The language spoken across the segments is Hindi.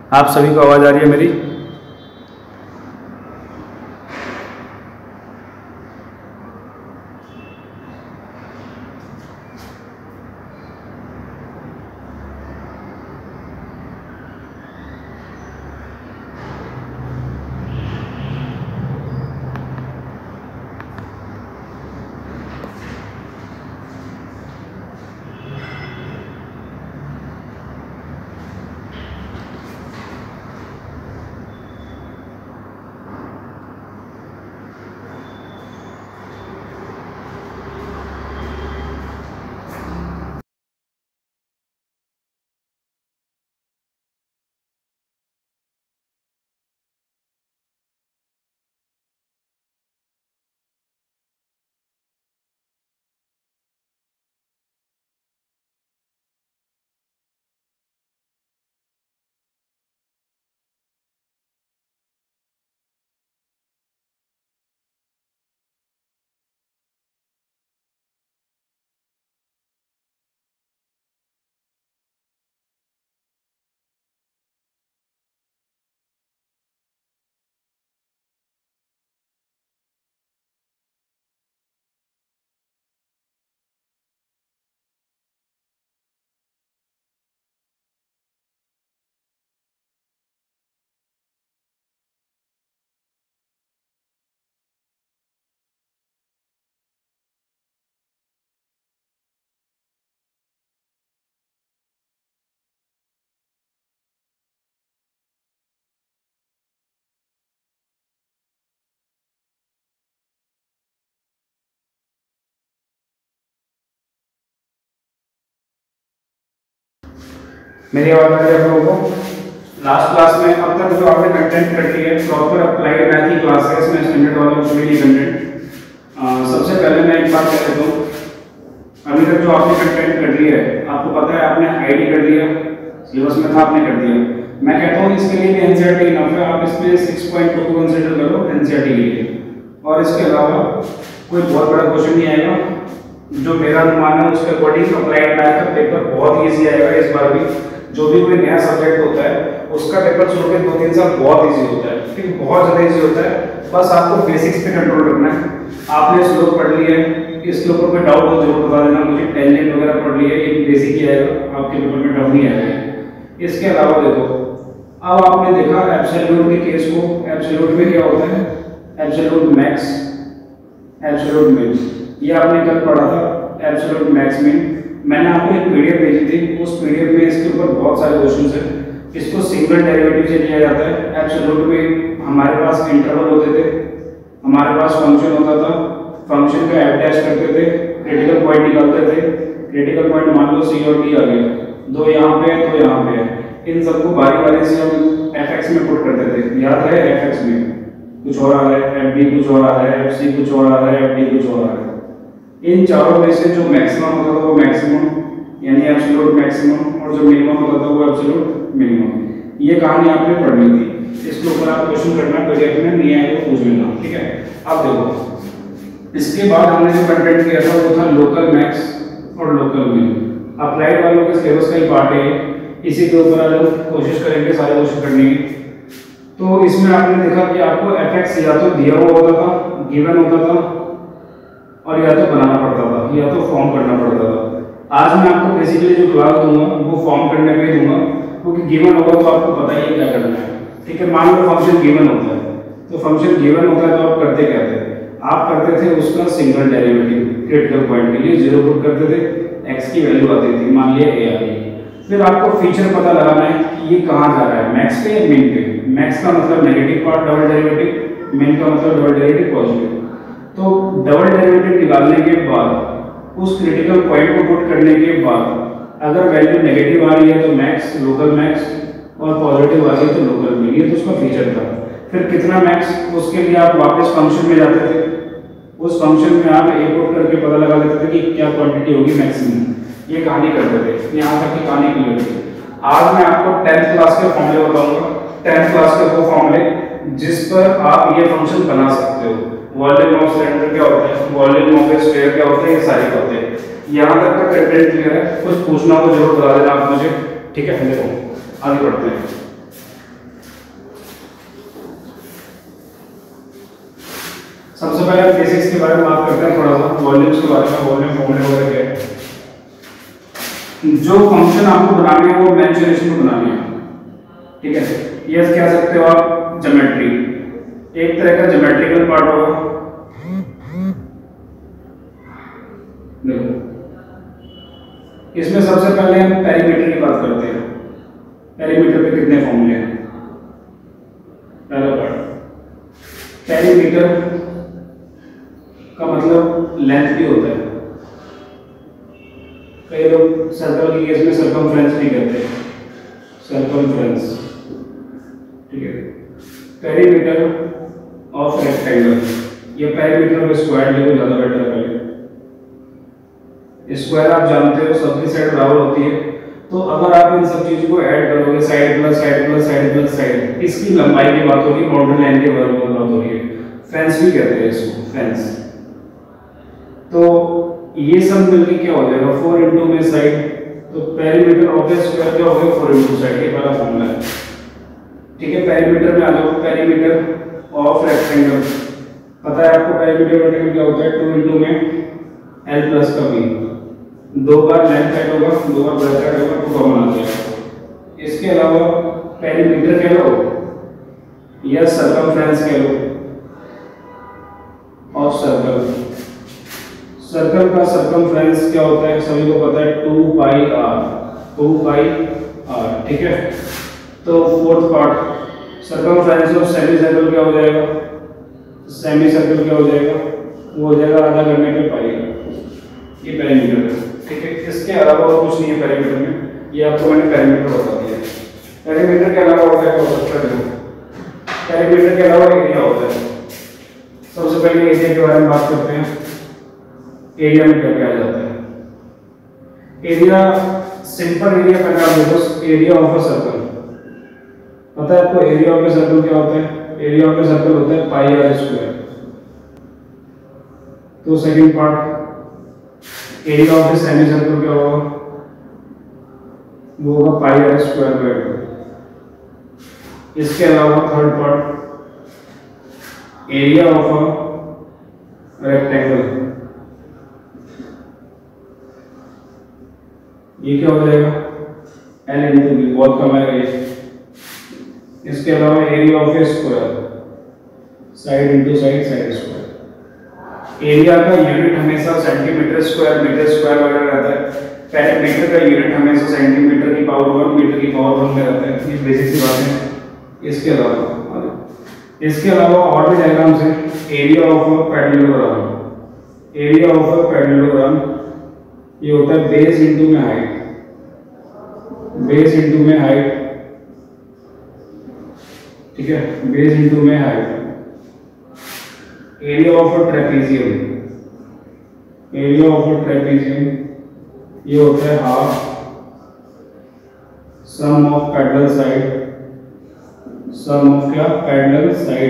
आप सभी को आवाज़ आ रही है मेरी? मेरी आवाज़ आ रही है आप लोगों को? लास्ट क्लास में अब तक जो आपने कंटेंट कर लिया है प्रॉपर अप्लाइड मैथ की क्लास है, इसमें स्टैंडर्ड वाला कुछ भी नहीं कंटेंट। सबसे पहले मैं एक बात कह देता हूँ, अभी तक जो आपने कंटेंट कर लिया है आपको पता है, आपने आईडी कर लिया, सिलेबस में था आपने कर दिया। मैं कहता हूँ इसके लिए भी एनसीईआरटी इनफ है, आप इसमें 6.2 को कंसीडर करो एनसीईआरटी के लिए, और इसके अलावा कोई बहुत बड़ा क्वेश्चन नहीं आएगा। जो मेरा अनुमान है उसके अकॉर्डिंग अप्लाइड मैथ का पेपर बहुत ईजी आएगा इस बार भी। जो भी कोई नया सब्जेक्ट होता है उसका पेपर शुरू के 2-3 साल बहुत इजी होता है, ठीक, बहुत ज़्यादा इजी होता है। बस आपको बेसिक्स पे कंट्रोल रखना है। आपने श्लोक पढ़ लिया है, इस श्लोक पर कोई डाउट हो जरूर बता देना मुझे। टेंजेंट वगैरह पढ़ लिया है, एक बेसिक ही आएगा, आपके पेपर में डाउट नहीं आएगा। इसके अलावा देखो, अब आपने देखा एब्सोल्यूट के केस को। एब्सोल्यूट में क्या होता है? एब्सोल्यूट मैक्स, एब्सोल्यूट मिन, ये आपने कल पढ़ा था। एब्सोल्यूट मैक्स मिन मैंने आपको एक पीडीएफ भेजी थी, उस पीडीएफ में इसके ऊपर बहुत सारे क्वेश्चंस हैं। इसको सिंगल डेरिवेटिव से लिया जाता है। एब्सोल्यूट में हमारे पास इंटरवल होते थे, हमारे पास फंक्शन होता था, फंक्शन का एफ डैश करते थे, क्रिटिकल पॉइंट निकालते थे। क्रिटिकल पॉइंट मान लो सी और डी आ गया, दो यहाँ पे है दो यहाँ पे है, इन सबको बारी बारी से हम एफ एक्स में पुट करते थे। याद है एफ एक्स में कुछ और आ रहा है, एफ डी कुछ और आ रहा है, एफ सी कुछ और आ रहा है, एफ डी कुछ और आ रहा है। इन चारों में से जो मैक्सिमम होता था वो मैक्सिमम यानी एब्सोल्यूट मैक्सिमम, और जो मिनिमम होता था वो एब्सोल्यूट मिनिमम। ये कहानी आपने पढ़नी थी, इसके ऊपर आप क्वेश्चन करना पीडीएफ में नहीं आए तो पूछ लेना, ठीक है। अब देखो, इसके बाद हमने जो कंटेंट किया था वो था लोकल मैक्स और लोकल मिन। अप्लाइड वालों के सिलेबस का ही पार्ट है, इसी के ऊपर हम कोशिश करेंगे सारे क्वेश्चन करने की। तो इसमें आपने देखा कि आपको एफ एक्स या तो दिया हुआ होता था, गिवन होता था, और या तो बनाना पड़ता था, या तो फॉर्म करना पड़ता था। आज मैं आपको बेसिकली जो क्लास दूंगा वो फॉर्म करने पे ही दूंगा, क्योंकि गिवन होगा तो आपको पता ही है क्या करना है, ठीक है। मान लो फंक्शन गिवन होता है, तो फंक्शन गिवन होता है तो आप करते क्या थे? आप करते थे उसका सिंगल डेरिवेटिव, क्रिटिकल पॉइंट के लिए 0 पुट करते थे, x की वैल्यू आती थी, मान लिया a आ गई। फिर आपको फीचर पता लगाना है कि ये कहाँ जा रहा है, मैक्स पे या मिन पे। मैक्स का मतलब negative part double derivative, min का मतलब डबल डेरिवेटिव पॉजिटिव। तो डबल डेरिवेटिव निकालने के बाद उस क्रिटिकल पॉइंट को पुट करने के बाद अगर वैल्यू नेगेटिव आ रही है तो मैक्स, लोकल मैक्स, और पॉजिटिव आ रही है तो लोकल मिन। ये तो उसका फीचर था। फिर कितना मैक्स, उसके लिए आप वापस फंक्शन में जाते थे, उस फंक्शन में आप ए पुट करके पता लगा लेते थे कि क्या क्वांटिटी होगी मैक्सिमम। ये कहानी करते थे, यहाँ तक की कहानी क्लियर थी। आज मैं आपको 10th क्लास के फॉर्मूले बताऊंगा, 10th क्लास के वो फॉर्मूले जिस पर आप ये फंक्शन बना सकते हो। वॉल्यूम ऑफ सिलेंडर क्या होता है, वॉल्यूम ऑफ ए स्फीयर क्या होता है, ये सारे होते हैं। यहाँ तक का कंटेंट क्लियर है? कुछ पूछना हो तो जरूर बता देना आप मुझे, ठीक है। देखो आगे बढ़ते हैं। पहले बेसिक्स के बारे में बात करते हैं, थोड़ा सा वॉल्यूम्स के बारे में, वॉल्यूम फॉर्मूले वगैरह क्या है। जो फंक्शन आपको बनानी है वो मेंशुरेशन में बनानी है, ठीक है। ये कह सकते हो आप ज्योमेट्री, एक तरह का ज्योमेट्रिकल पार्ट होगा। देखो इसमें सबसे पहले हम पेरीमीटर की बात करते हैं। पेरीमीटर पे कितने फॉर्मूले हैं? पहला पार्ट पेरीमीटर का मतलब लेंथ भी होता है। कई लोग सर्कल के केस में सर्कमफ्रेंस भी कहते हैं, सर्कमफ्रेंस, ठीक है। पेरीमीटर ऑफ रेक्टेंगल, ये पेरीमीटर ऑफ स्क्वायर लिखो, ज्यादा बेटर है। पहले स्क्वायर आप जानते हो सबकी साइड बराबर होती है, तो अगर आप इन सब चीजों को ऐड करोगे, side plus side plus side plus side, इसकी लंबाई की बात हो रही है, मॉडर्न लाइन के बारे में बात हो रही है। फेंस भी कहते हैं इसको, फेंस। तो ये सब मिलके क्या हो जाएगा, 4 इंटू में साइड, तो पेरीमीटर ऑफ द स्क्वायर क्या हो गया, 4 इंटू साइड, ये पहला फॉर्मूला है, ठीक है। पेरीमीटर में आ जाओ, पेरीमीटर ऑफ रेक्टेंगल, पता है आपको पेरीमीटर रेक्टेंगल क्या होता है, 2 इंटू में l प्लस का v, 2 बार लेंथ ऐड होगा, 2 बार ब्रेथ ऐड होगा, 2 कॉमन आ जाएगा। इसके अलावा पेरीमीटर कह लो या सर्कमफ्रेंस कह लो ऑफ सर्कल। सर्कल का सर्कमफ्रेंस क्या होता है, सभी को पता है, 2 पाई r, 2 पाई r, ठीक है। तो fourth part circumference of semi circle क्या हो जाएगा, सेमी सर्कल क्या हो जाएगा, वो हो जाएगा आधा करने पे पाई, ये पेरीमीटर है, ठीक है। इसके अलावा और कुछ नहीं है पेरीमीटर में, ये आपको मैंने पेरीमीटर बता दिया। पेरीमीटर के अलावा और क्या हो सकता है, पेरीमीटर के अलावा एरिया होता है। सबसे पहले एरिया के बारे में बात करते हैं। एरिया में क्या क्या आ जाता है, एरिया, सिंपल एरिया पहले आप देखो, एरिया ऑफ अ सर्कल, पता है आपको एरिया ऑफ अ सर्कल क्या होता है, एरिया ऑफ अ सर्कल होता है पाई आर स्क्वायर। तो second part area of the semi circle क्या होगा, वो होगा पाई आर स्क्वायर बाय 2। इसके अलावा third part area of a rectangle, ये क्या हो जाएगा, l इंटू बी, बहुत कम आएगा ये। इसके अलावा area of a square, side into side, side square. Area का यूनिट हमेशा सेंटीमीटर स्क्वायर, मीटर स्क्वायर वगैरह रहता है। पेरीमीटर का यूनिट हमेशा सेंटीमीटर की पावर 1, मीटर की पावर 1 में रहता है, ये बेसिक सी बात है। इसके अलावा और भी डायग्राम्स हैं। Area of a parallelogram, area of a parallelogram ये होता है बेस इंटू में हाइट, बेस इंटू में हाइट, ठीक है, बेस इंटू में height. Area of a trapezium, area of a trapezium ये होता है half sum of parallel side, sum of क्या, parallel side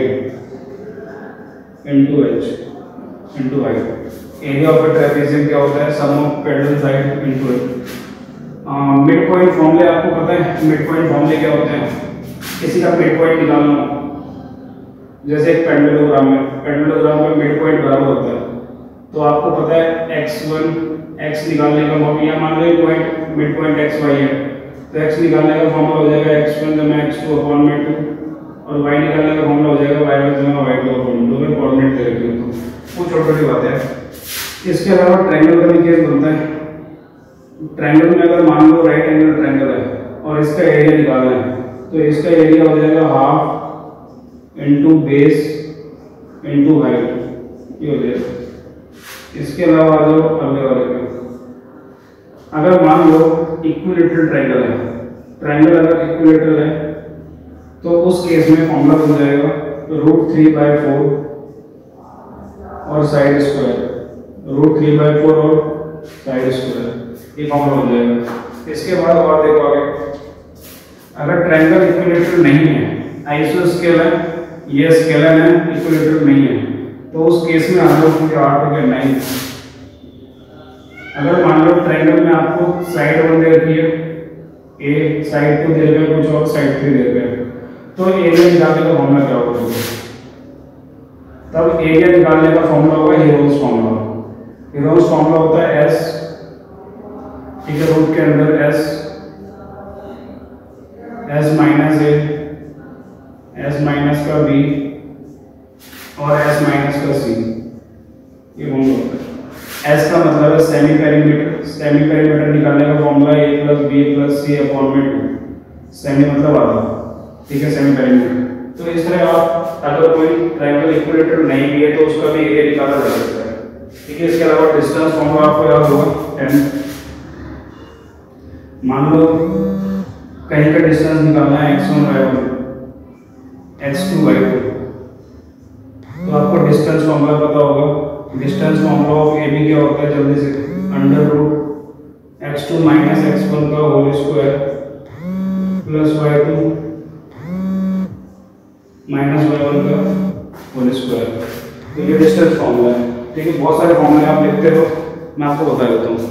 into h into height. Area of a trapezium क्या होता है, sum of parallel side into h। Mid point फॉर्मूले आपको पता है, मिड पॉइंट फॉर्मूले क्या होते हैं, किसी का मिड पॉइंट निकालना हो, जैसे एक पेंडुलोग्राम में, पेंडुलोग्राम में मिड पॉइंट बराबर होता है, तो आपको पता है x1 x निकालने का फॉर्मूला, या मान लो ये पॉइंट मिड पॉइंट xy है, तो x निकालने का फॉर्मूला हो जाएगा x1 जमा x2 अपॉन में 2, और y निकालने का फॉर्मूला हो जाएगा y1 जमा y2 अपॉन 2 में कोऑर्डिनेट दे रखे हो, तो वो छोटी छोटी बातें हैं। इसके अलावा ट्रायंगल का भी केस बनता है। ट्रायंगल में अगर मान लो राइट एंगल ट्रायंगल है और इसका एरिया निकालना है, तो इसका एरिया हो जाएगा half into base into height, ये हो जाएगा। इसके अलावा आ जाओ अगले वाले पे, अगर मान लो इक्विलेटरल ट्रायंगल है, ट्रायंगल अगर इक्विलेटरल है तो उस केस में फॉर्मूला बन जाएगा √3/4 और साइड स्क्वायर, √3/4 और साइड स्क्वायर, ये फॉर्मूला बन जाएगा। इसके बाद और देखो आगे, अगर ट्रायंगल इक्विलेटरल नहीं है, आइसोस्केल है, ये स्केलर है, इक्विलेटरल नहीं है, तो उस केस में हम लोग 8 हो गया 9। अगर मान लो ट्रायंगल में आपको साइड 1 दे रखी है, ए साइड 2 दे रखा है, कुछ और साइड 3 दे रखा है, तो एरिया निकालने का फॉर्मूला क्या होगा, तब एरिया निकालने का फॉर्मूला होगा हेरोन्स फॉर्मूला। हेरोन्स फॉर्मूला होता है एस, ठीक है, रूट के अंदर S minus A, S minus का बी और एस माइनस का सी, ये फॉर्मूला होता है। एस का मतलब है सेमी पेरीमीटर। सेमी पेरीमीटर निकालने का formula A plus B plus C upon में 2। सेमी मतलब आधा, ठीक है, सेमी पेरीमीटर। तो इस तरह आप अगर कोई ट्रायंगल इक्विलेटरल नहीं भी है तो उसका भी एरिया निकाला जा सकता है, ठीक है। इसके अलावा डिस्टेंस फॉर्मूला आपको याद होगा 10। मान लो कहीं का डिस्टेंस निकालना है x1 y1 x2 y2, तो आपको डिस्टेंस फॉर्मूला पता होगा। Distance formula of A B क्या होता है जल्दी से, under root x2 minus x1 का whole square plus y2 minus y1 का होल स्क्वायर। तो ये डिस्टेंस फॉर्मूला है, ठीक है। बहुत सारे फॉर्मूले आप लिखते हो, मैं आपको बता देता हूँ।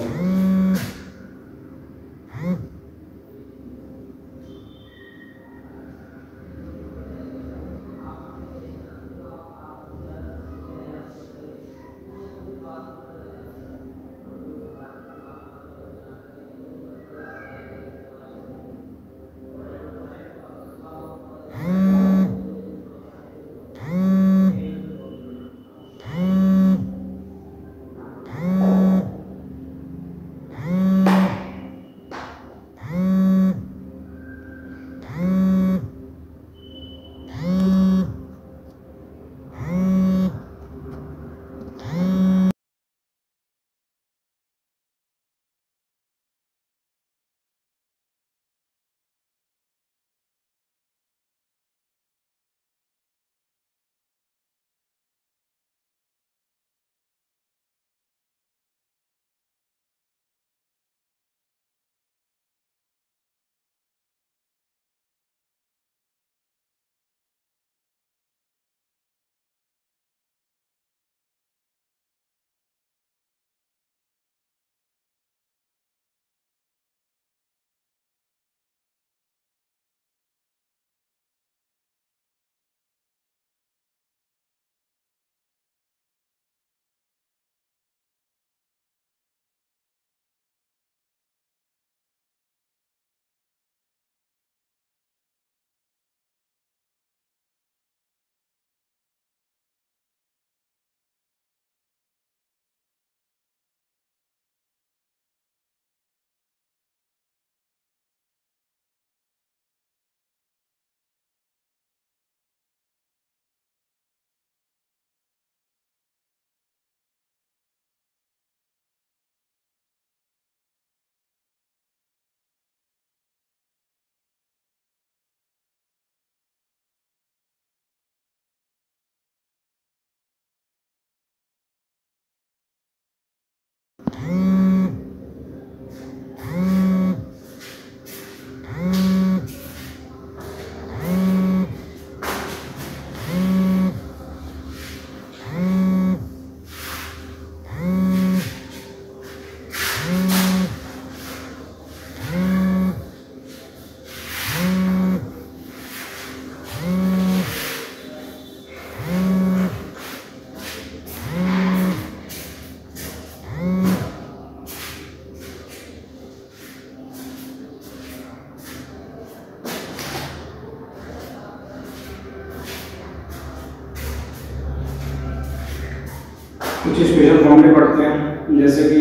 कुछ स्पेशल फॉर्मूले पढ़ते हैं, जैसे कि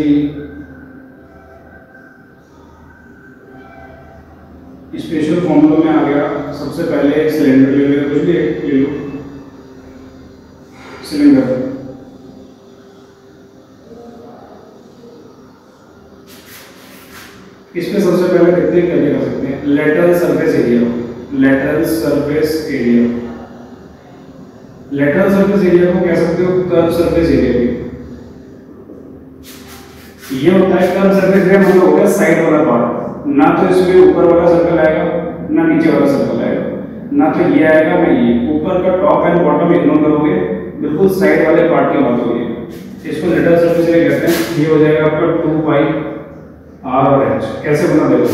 स्पेशल फॉर्मूला में आ गया सबसे पहले एक सिलेंडर ले लो, कुछ भी ले लो सिलेंडर। इसमें सबसे पहले कितने क्या कर सकते हैं, lateral surface area. Lateral surface area, lateral surface area को कह सकते हो कर्व सरफेस एरिया भी। ये होता है कर्व सरफेस एरिया, मतलब हो गया साइड वाला पार्ट। ना तो इसमें ऊपर वाला सर्कल आएगा ना नीचे वाला सर्कल आएगा, ना तो ये आएगा ना ये। ऊपर का टॉप एंड बॉटम इग्नोर करोगे, बिल्कुल साइड वाले पार्ट की बात होगी। इसको लेटरल सरफेस एरिया कहते हैं। ये हो जाएगा आपका 2 पाई आर और एच। कैसे बना देखो,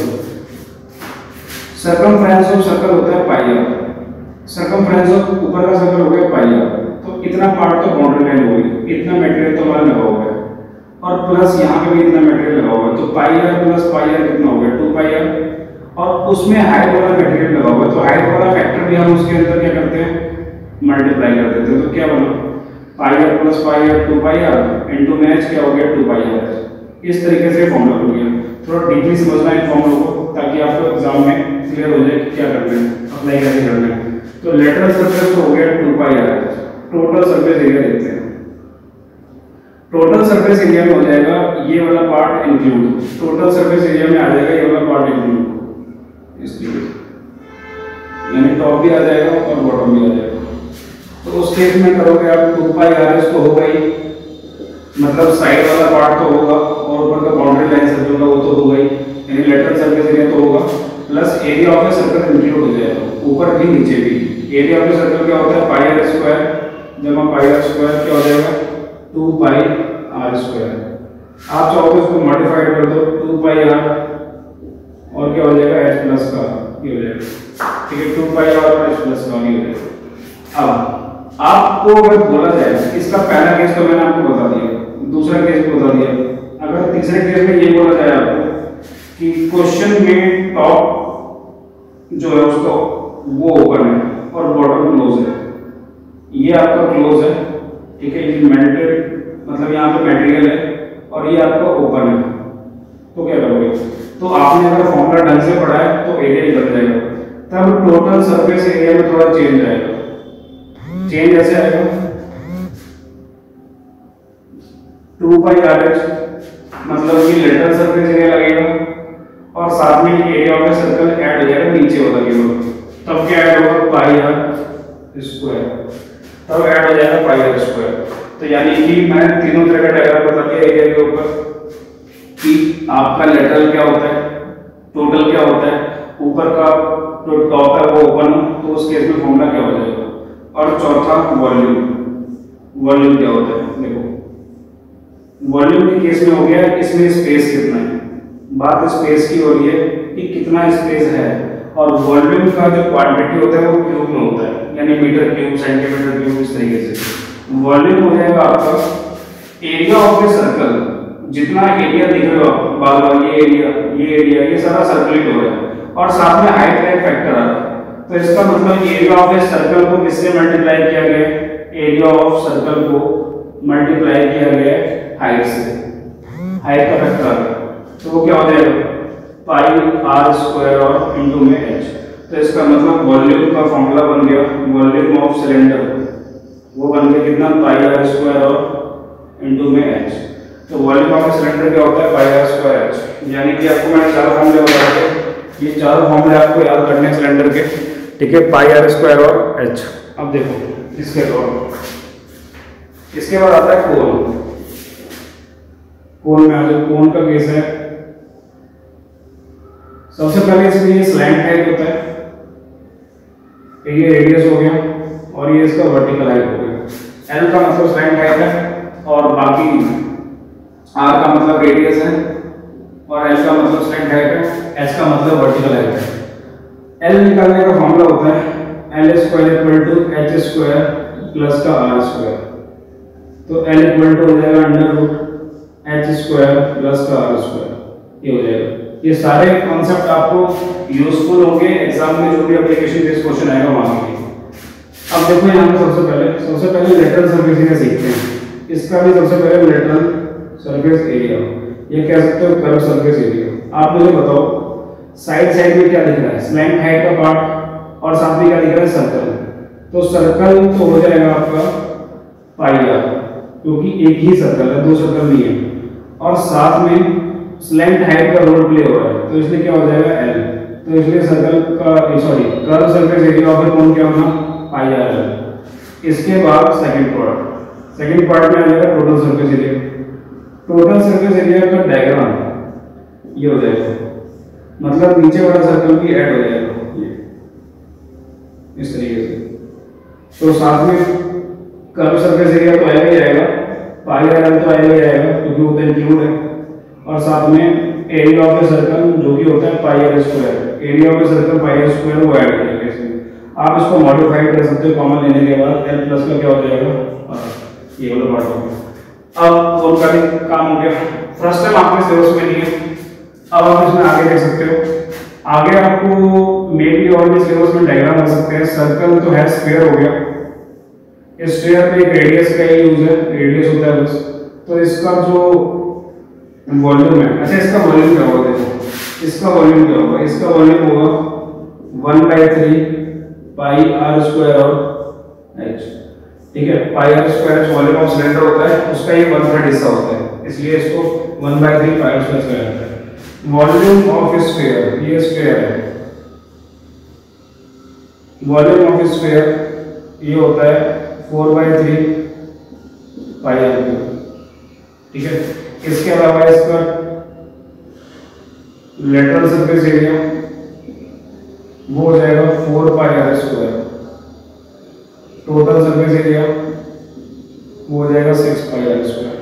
सर्कमफ्रेंस ऑफ सर्कल होता है पाई आर। सर्कमफ्रेंस ऑफ ऊपर का सर्कल हो गया पाई आर, तो इतना इतना पार्ट तो बाउंड्री लाइन होगी, इतना मटेरियल तो हमारा लगा हुआ है, और प्लस यहाँ पे भी इतना मटेरियल लगा हुआ है, तो pi R plus pi R कितना हो गया 2 पाई आर, और उसमें हाइट वाला मटेरियल लगा हुआ है, तो हाइट वाला फैक्टर भी हम उसके अंदर क्या करते हैं मल्टीप्लाई कर देते हैं, तो क्या बना pi R plus pi R 2 pi R into में h क्या हो गया 2 पाई आर। इस तरीके से फॉर्मूला बन गया। थोड़ा डीपली समझना है फॉर्मूला को ताकि आपको एग्जाम में क्लियर हो जाए कि क्या करना है, अप्लाई कैसे करना है। तो लेटरल सरफेस हो गया 2 pi R, total surface area देखते हैं। टोटल सरफेस एरिया में हो जाएगा ये वाला part include, total surface area में आ जाएगा ये वाला पार्ट इंक्लूड, इसलिए यानी टॉप भी आ जाएगा और बॉटम भी आ जाएगा। तो उस केस में करोगे आप 2 पाई आर एस तो होगा ही, मतलब साइड वाला पार्ट तो होगा और ऊपर का बाउंड्री लाइन सर्कल का वो तो होगा ही, यानी लेटरल सरफेस एरिया तो होगा, plus area of the circle include हो जाएगा, ऊपर भी नीचे भी। एरिया ऑफ द सर्कल क्या होता है पाई आर स्क्वायर जमा पाई आर स्क्वायर क्या हो जाएगा 2 पाई आर स्क्वायर। आप चाहो तो इसको मॉडिफाइड कर दो 2 पाई आर और क्या हो जाएगा h प्लस का ये हो जाएगा, ठीक है 2 पाई आर और h प्लस का ये हो जाएगा। अब आपको अगर बोला जाए, इसका पहला केस तो मैंने आपको बता दिया, दूसरा केस भी बता दिया, अगर तीसरे केस में ये बोला जाए आपको कि क्वेश्चन में टॉप जो है उसका वो ओपन है और बॉटम क्लोज है, ये आपका क्लोज है, ठीक है, ये मेल्टेड मतलब यहाँ पे मटेरियल है और ये आपका ओपन है, तो क्या करोगे, तो आपने अगर फॉर्मूला ढंग से पढ़ा है तो एरिया निकल जाएगा, तब टोटल सरफेस एरिया में थोड़ा चेंज आएगा। चेंज ऐसे आएगा 2 पाई आर एच मतलब कि लेटरल सरफेस एरिया लगेगा और साथ में area of the circle add हो जाएगा नीचे वाला केवल, तब क्या ऐड होगा पाई आर स्क्वायर, तब ऐड हो जाएगा पाई आर स्क्वायर। तो यानी कि मैंने तीनों तरह का डायग्राम बता दिया एरिया के ऊपर कि आपका लेटरल क्या होता है, टोटल क्या होता है, ऊपर का जो टॉप है वो ओपन हो तो उस केस में फॉर्मूला क्या हो जाएगा, और चौथा वॉल्यूम, वॉल्यूम क्या होता है देखो, वॉल्यूम के केस में हो गया इसमें स्पेस कितना है, बात स्पेस की हो रही है कि कितना स्पेस है, और वॉल्यूम का जो क्वांटिटी होता है वो क्यूब में होता है, यानी मीटर क्यूब सेंटीमीटर क्यूब, इस तरीके से वॉल्यूम हो जाएगा आपका एरिया ऑफ द सर्कल, जितना एरिया दिख रहा है बार बार ये एरिया ये सारा सर्कुलेट हो रहा है, और साथ में हाइट का फैक्टर आ रहा है, तो इसका मतलब एरिया ऑफ द सर्कल को किससे मल्टीप्लाई किया गया है, एरिया ऑफ सर्कल को मल्टीप्लाई किया गया है हाइट से, हाइट का फैक्टर आ गया, तो वो क्या हो जाएगा पाई आर स्क्वायर और इनटू में h। तो इसका मतलब वॉल्यूम का फॉर्मूला बन गया, वॉल्यूम ऑफ सिलेंडर वो बन गया कितना पाई आर स्क्वायर और इनटू में h। तो वॉल्यूम ऑफ सिलेंडर क्या होता है पाई आर स्क्वायर h, यानी कि आपको मैंने चार फॉर्मूले बताए थे, ये चारों फॉर्मूले आपको याद करने हैं सिलेंडर के, ठीक है, पाई आर स्क्वायर और h। अब देखो इसके बाद इसके बाद आता है कोन, कोन में आ जाओ, कोन का केस है, सबसे पहले इसमें ये स्लैंट हाइट होता है, ये रेडियस हो गया और ये इसका वर्टिकल हाइट हो गया, एल का मतलब स्लैंट हाइट है और बाकी आर का मतलब रेडियस है और एल का मतलब स्लैंट हाइट है, एच का मतलब वर्टिकल हाइट है। एल निकालने का फॉर्मूला होता है L square equal to H square plus का आर स्क्वायर, तो एल इक्वल टू हो जाएगा under root H square plus का आर स्क्वायर, ये हो जाएगा। ये सारे कॉन्सेप्ट आपको यूजफुल होंगे एग्जाम में, जो भी एप्लीकेशन बेस्ड क्वेश्चन आएगा वहां के। अब देखो यहाँ पे सबसे पहले लेटरल सरफेस एरिया सीखते हैं, इसका भी सबसे पहले लेटरल सरफेस एरिया, ये कह सकते हो कर्व सरफेस एरिया। आप मुझे बताओ साइड साइड में क्या दिख रहा है, स्लैंट हाइट का पार्ट और साथ में क्या दिख रहा है सर्कल, तो सर्कल तो हो जाएगा आपका पाई आर, क्योंकि एक ही सर्कल है, दो सर्कल नहीं है, और साथ में स्लैंट हाइट का रोल प्ले हो रहा है, तो इसलिए क्या हो जाएगा एल, तो इसलिए सर्कल का curve surface area of the cone क्या होगा पाई आर एल। इसके बाद सेकंड पार्ट में आ जाएगा total surface area. Total surface area का डायग्राम ये हो जाएगा, मतलब नीचे वाला सर्कल भी ऐड हो जाएगा ये इस तरीके से, तो साथ में कर्व सरफेस एरिया तो आएगा ही आएगा, पाई आर एल तो आएगा ही आएगा क्योंकि वो तो इंक्लूड है, और साथ में एरिया ऑफ द सर्कल जो कि होता है pi R square, area of the circle pi R square वो ऐड हो जाएगा इसमें। आप इसको मॉडिफाइड कर सकते हो कॉमन लेने के बाद। एल प्लस का क्या हो जाएगा, ये वाला पार्ट हो गया। अब उनका भी काम हो गया। फर्स्ट टाइम आपने सिलेबस में नहीं है। अब आप इसमें आगे देख सकते हो। आगे आपको मेनली और भी सिलेबस में डायग्राम हो सकते हैं। सर्कल तो है, स्फीयर हो गया। इस स्फीयर में एक रेडियस का ही यूज है, रेडियस होता है बस। तो इसका जो वॉल्यूम है, अच्छा इसका वॉल्यूम क्या होगा, देखो इसका वॉल्यूम क्या होगा, इसका वॉल्यूम होगा 1/3 पाई आर स्क्वायर और एच। ठीक है, pi R square volume of cylinder होता है, उसका ये 1/3 हिस्सा होता है, इसलिए इसको 1/3 पाई आर स्क्वायर कहा जाता है। वॉल्यूम ऑफ स्फीयर, ये स्फीयर है, वॉल्यूम ऑफ स्फीयर ये होता है 4/3 पाई आर क्यूब। ठीक है, इसके अलावा इसका लेटरल सरफेस एरिया वो हो जाएगा 4 pi R square. Total surface area वो हो जाएगा 6 पाई आर स्क्वायर।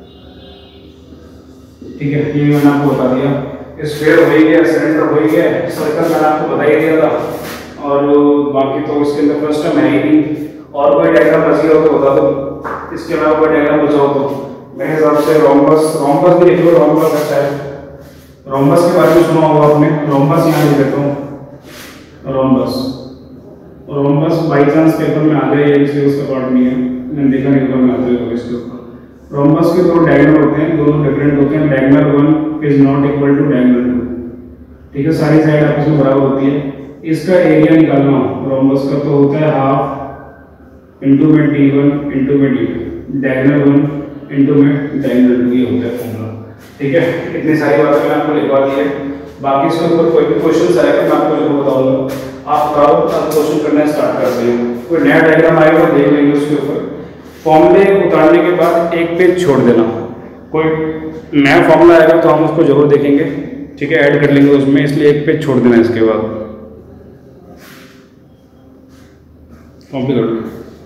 ठीक है, ये मैंने आपको बता दिया। स्फीयर हो ही गया, सिलेंडर हो ही गया, सर्कल मैंने आपको बता ही दिया था। और बाकी तो इसके अंदर फर्स्ट टाइम है ही नहीं। और कोई डायग्राम बच गया हो तो बता दो, इसके अलावा कोई डायग्राम बचा हो तो। मेरे हिसाब से रोम्बस भी लिख लो, रोम्बस अच्छा है। रोम्बस के बारे में सुना होगा आपने, रोम्बस यहाँ लिख देता हूँ। रोम्बस बाई चांस पेपर में आ जाए, इसलिए उसका पार्ट नहीं है, मैंने देखा नहीं पेपर में आते हुए इसके ऊपर। रोम्बस के दो डायगोनल होते हैं, दोनों डिफरेंट होते हैं। Diagonal 1 is not equal to diagonal 2। ठीक है, सारी साइड आपस में बराबर होती है। इसका एरिया निकालना हो रोम्बस का तो होता है हाफ इंटू में d1 इंटू में d2, डायगोनल 1 इंटू में डायगोनल 2, ये होता है फॉर्मूला। ठीक है, इतनी सारी बातें मैंने आपको लिखवा दी है। बाकी इसके ऊपर कोई भी क्वेश्चन आएगा मैं आपको जरूर बताऊंगा। आप कराओ, आप क्वेश्चन करना स्टार्ट करते हैं। कोई नया डायग्राम आएगा देख लेंगे उसके ऊपर। फॉर्मूले उतारने के बाद एक पेज छोड़ देना, कोई नया फॉर्मूला आएगा तो हम उसको जरूर देखेंगे। ठीक है, ऐड कर लेंगे उसमें, इसलिए एक पेज छोड़ देना इसके बाद। कॉपी कर लो।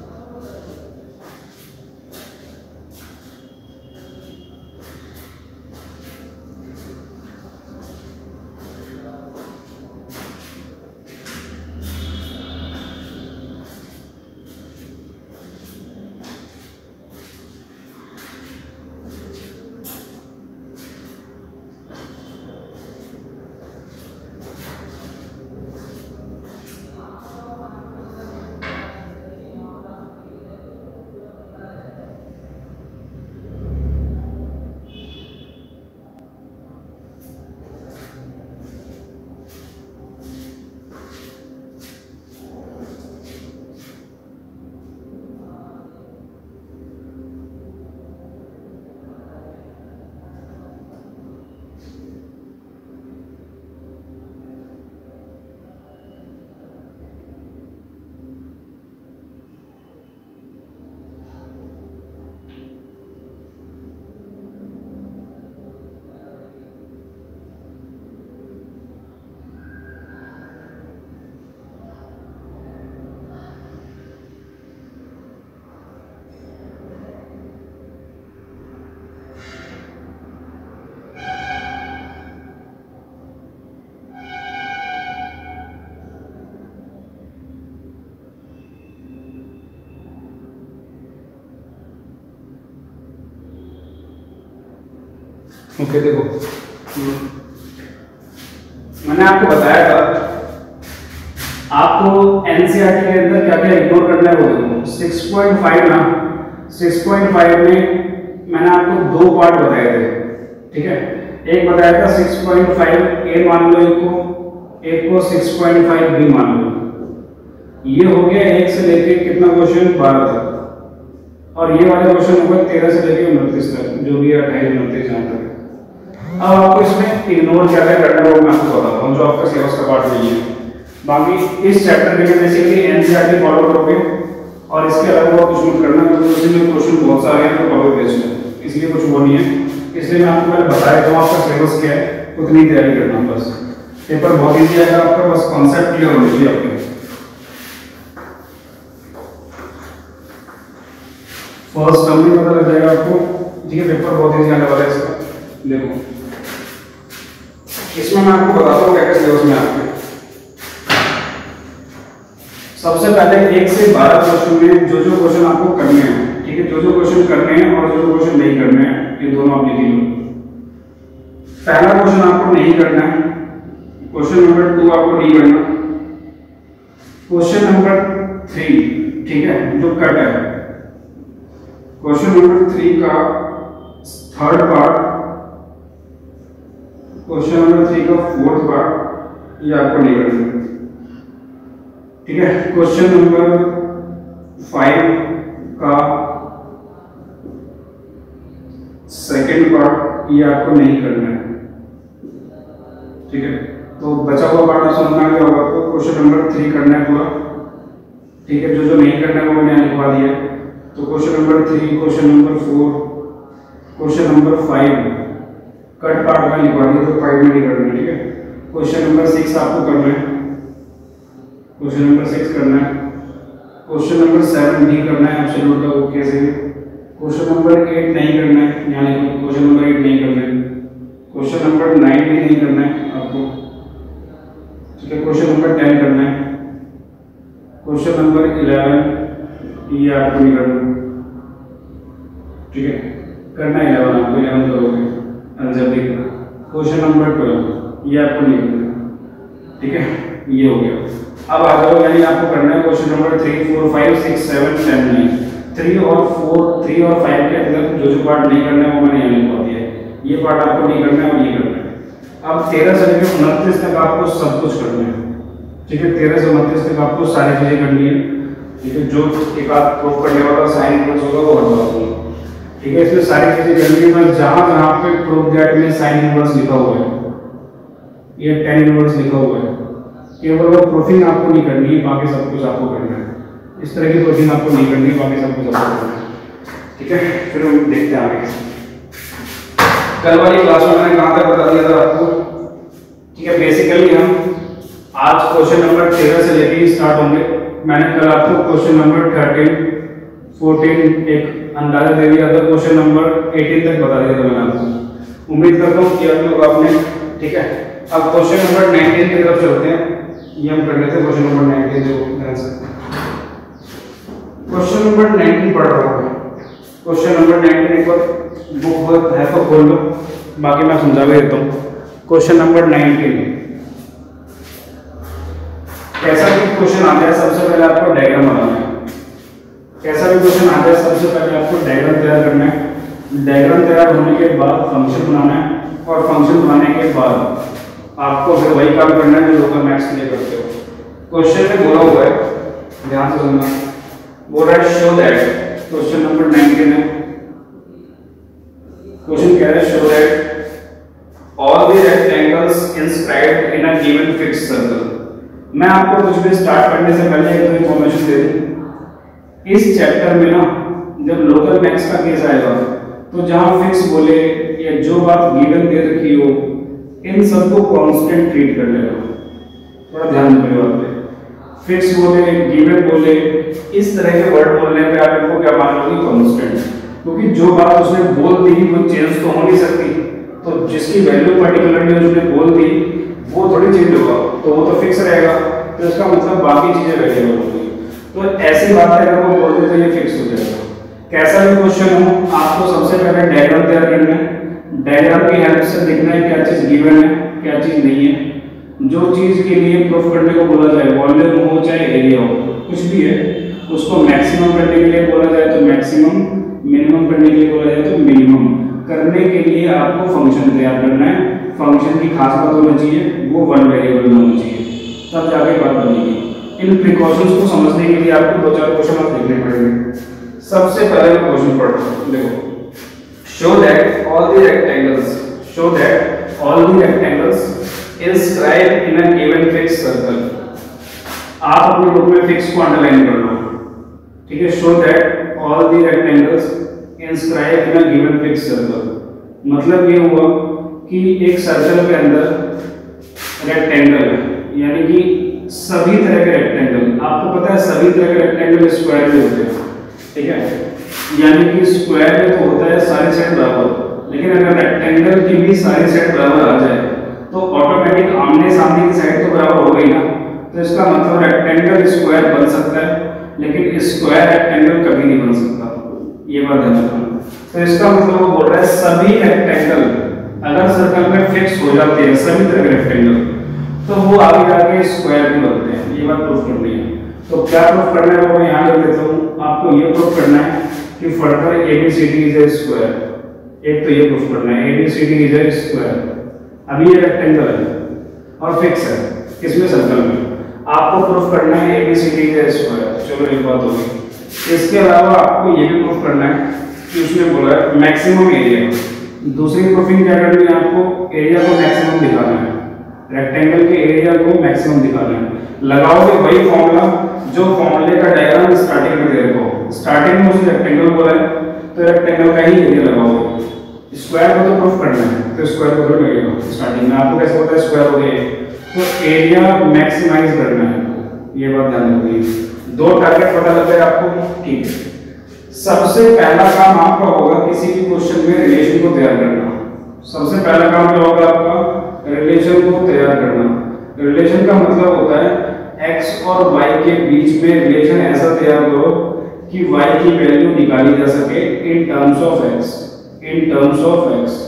ओके, देखो मैंने आपको बताया था आपको एनसीईआरटी के अंदर क्या क्या इग्नोर करना है वो देखो। 6.5 ना, 6.5 में मैंने आपको दो पार्ट बताए थे। ठीक है, एक बताया था 6.5 ए मान लो एक को 6.5 बी मान लो। ये हो गया एक से लेके कितना क्वेश्चन 12 तक, और ये वाले क्वेश्चन हो गए 13 से लेके 29 तक, जो भी 28 29 जहाँ तक। अब आपको इसमें इग्नोर क्या क्या करना है वो मैं आपको बताता हूँ, जो आपका सिलेबस का पार्ट नहीं है। बाकी इस चैप्टर के लिए बेसिकली एनसीईआरटी फॉलो करोगे, और इसके अलावा कुछ मत करना, क्योंकि उसमें क्वेश्चन बहुत सारे हैं तो कॉपी पेस्ट है, इसलिए कुछ वो नहीं है। इसलिए मैं आपको पहले बताया तो आपका सिलेबस क्या है, उतनी तैयारी करना बस। पेपर बहुत ईजी आएगा आपका, बस कॉन्सेप्ट क्लियर होना चाहिए आपके। फर्स्ट टर्म में पता लग जाएगा आपको। ठीक है, पेपर बहुत ईजी आने वाला है इसका। देखो इसमें मैं आपको बताता हूँ क्या क्या सिलेबस में आपके सबसे पहले 1 से 12 क्वेश्चन में जो क्वेश्चन आपको करने हैं, ठीक है, जो क्वेश्चन करने हैं और जो क्वेश्चन नहीं करने हैं, ये दोनों आप लिख लो। पहला क्वेश्चन आपको नहीं करना है, क्वेश्चन नंबर 2 आपको नहीं करना, क्वेश्चन नंबर 3, ठीक है, जो कट है, क्वेश्चन नंबर 3 का थर्ड पार्ट, क्वेश्चन नंबर 3 का फोर्थ पार्ट, ये आपको नहीं करना, ठीक है। क्वेश्चन नंबर 5 का सेकंड पार्ट, ये आपको नहीं करना है, ठीक है। तो बचा हुआ पार्ट समझना क्या होगा आपको, क्वेश्चन नंबर 3 करना है पूरा, ठीक है। जो नहीं करना है वो मैंने लिखवा दिया। तो question number 3, question number 4, question number 5 cut part में लिखवा दिया, तो 5 में नहीं करना है, ठीक है। क्वेश्चन नंबर 6 आपको करना है, क्वेश्चन नंबर 6 करना है, क्वेश्चन नंबर 7 भी करना है एब्सोल्यूट का ओके से, क्वेश्चन नंबर 8 नहीं करना है, यहाँ लिखो क्वेश्चन नंबर 8 नहीं करना है, क्वेश्चन नंबर 9 भी नहीं करना है आपको, ठीक है। क्वेश्चन नंबर 10 करना है, क्वेश्चन नंबर 11 ये आपको नहीं करना, ठीक है, करना 11 आपको, 11 करोगे अलजेब्रिक का। क्वेश्चन नंबर 12 ये आपको नहीं करना, ठीक है, ये हो गया। अब आ जाओ, यानी आपको करना है क्वेश्चन नंबर 3, 4, 5, 6, 7, 10, 9, 3 और 5 के अंदर जो पार्ट नहीं करना है वो मैंने यहाँ लिखवा दिया है, ये पार्ट आपको नहीं करना है और ये करना है। अब 13 से लेकर 29 तक आपको सब कुछ करना है, ठीक है। 13 से 29 तक आपको सारी चीजें करनी है, ठीक है। जो एक आध प्रूफ करने वाला साइन इनवर्स होगा वो हटा दूंगा, ठीक है। इसमें सारी चीजें करनी है, बस जहां जहां पे प्रूफ दैट में साइन इनवर्स लिखा हुआ है, ये tan इनवर्स लिखा हुआ है, केवल वो प्रूफिंग आपको नहीं करनी है, बाकी सब कुछ आपको करना है। इस तरह की प्रूफिंग आपको नहीं करनी है, बाकी सब कुछ आपको करना है, ठीक है। फिर हम देखते हैं आगे। कल वाली क्लास में मैंने कहां तक बता दिया था आपको, ठीक है। बेसिकली हम आज क्वेश्चन नंबर 13 से लेकर ही स्टार्ट होंगे। मैंने कल आपको क्वेश्चन नंबर 13, 14 एक अंदाजा दे दिया था, क्वेश्चन नंबर 18 तक बता दिया था मैंने आपको। उम्मीद करता हूँ कि आप लोग आपने, ठीक है। अब क्वेश्चन नंबर 19 की तरफ चलते हैं, ये हम कर लेते हैं क्वेश्चन नंबर 19 जो क्वेश्चन नंबर 19 पढ़ रहा हूँ। क्वेश्चन नंबर 19 एक बार बुक है तो खोल लो, बाकी मैं समझा भी देता हूँ। क्वेश्चन नंबर 19 कैसा भी क्वेश्चन आ जाए सबसे पहले आपको डायग्राम बनाना है। कैसा भी क्वेश्चन आ जाए सबसे पहले आपको डायग्राम तैयार करना है। डायग्राम तैयार होने के बाद फंक्शन बनाना है, और फंक्शन बनाने के बाद आपको फिर वही काम करना है जो लोकल मैथ्स के लिए करते हो। क्वेश्चन में बोला हुआ है, ध्यान से सुनना, बोल रहा है शो दैट, क्वेश्चन नंबर 19 है। क्वेश्चन कह रहा है show that all the rectangles inscribed in a given fixed circle. मैं आपको कुछ भी स्टार्ट करने से पहले एक इंफॉर्मेशन दे दूं। इस चैप्टर में ना जब लोकल मैथ्स का केस आएगा तो जहां फिक्स बोले या जो बात गिवन दे रखी हो, इन सबको कांस्टेंट ट्रीट कर लेना। थोड़ा ध्यान देना बात पे। फिक्स बोले, गिवन बोले, इस तरह के वर्ड बोलने पे आप इनको क्या मान लोगे? कांस्टेंट। क्योंकि जो बात उसने बोल दी वो चेंज तो हो नहीं सकती, तो जिसकी वैल्यू पर्टिकुलरली उसने बोल दी वो थोड़ी चेंज होगा, तो वो तो फिक्स रहेगा। तो इसका मतलब बाकी चीजें वेरिएबल होंगी। तो ऐसी बात अगर वो बोल दे तो ये फिक्स हो जाएगा। कैसा भी क्वेश्चन हो, आपको सबसे पहले डायग्राम तैयार करना है। डायग्राम की हेल्प से देखना है क्या चीज गिवन है, क्या चीज नहीं है। जो चीज के लिए प्रूफ करने को बोला जाए, वॉल्यूम हो चाहे एरिया हो, कुछ भी है, उसको मैक्सिमम करने के लिए बोला जाए तो मैक्सिमम, मिनिमम करने के लिए बोला जाए तो मिनिमम। करने के लिए आपको फंक्शन तैयार करना है। फंक्शन की खास बात होना चाहिए, वो वन वेरिएबल में होना चाहिए, तब जाके बात बनेगी। इन प्रिकॉशंस को समझने के लिए आपको 2-4 क्वेश्चन आप देखने पड़ेंगे। सबसे पहले क्वेश्चन पढ़ो, देखो, show that all the rectangles inscribed in a given fixed circle। आप अपने बुक में फिक्स को अंडरलाइन कर लो, ठीक है। show that all the rectangles inscribed in a given fixed circle, मतलब ये हुआ कि एक सर्कल के अंदर रेक्टेंगल है, यानी कि सभी तरह के रेक्टेंगल, आपको पता है सभी तरह के रेक्टेंगल स्क्वायर में होते हैं, ठीक है। यानी कि स्क्वायर में तो होता है सारी साइड बराबर, लेकिन अगर रेक्टेंगल की भी सारी साइड बराबर आ जाए तो ऑटोमेटिक आमने सामने की साइड तो बराबर हो गई ना। तो तो इसका मतलब रेक्टेंगल स्क्वायर बन सकता है, लेकिन स्क्वायर रेक्टेंगल कभी नहीं बन सकता। ये बात ध्यान रखना। तो इसका मतलब वो बोल रहा है सभी रेक्टेंगल अगर सर्कल में फिक्स हो जाते हैं, सभी तरह के रेक्टेंगल, तो वो आगे जाके स्क्वायर भी बनते हैं। ये बात प्रूफ करनी है। तो क्या प्रूफ करना है वो मैं यहाँ लिख देता हूँ। आपको ये प्रूफ करना है कि further ABCD is a square. एक तो ये प्रूफ करना है ABCD इज ए स्क्वायर। अभी ये रेक्टेंगल है और फिक्स है किसमें, सर्कल में। आपको प्रूफ करना है ABCD इज ए स्क्वायर। चलो एक बात होगी। इसके अलावा आपको ये भी प्रूफ करना है कि उसने बोला है मैक्सिमम एरिया। दूसरी प्रूफिंग क्या करनी है, आपको एरिया को मैक्सिमम दिखाना है, रेक्टेंगल के एरिया को मैक्सिमम दिखाना है। लगाओगे वही फॉर्मूला जो फॉर्मूले का डायग्राम स्टार्टिंग में दे रखो। स्टार्टिंग में उसने रेक्टेंगल बोला है तो रेक्टेंगल का ही एरिया लगाओगे। स्क्वायर को तो प्रूफ करना है तो स्क्वायर को तो लगेगा। स्टार्टिंग में आपको कैसे होता है स्क्वायर हो गया, तो एरिया मैक्सिमाइज करना है। ये बात ध्यान रखिए। दो टारगेट पता लग गया आपको, ठीक है। सबसे पहला काम आपका होगा किसी भी क्वेश्चन में रिलेशन को तैयार करना। सबसे पहला काम क्या होगा आपका, रिलेशन को तैयार करना। रिलेशन का मतलब होता है x और y के बीच में रिलेशन ऐसा तैयार करो कि y की वैल्यू निकाली जा सके in terms of x, in terms of x,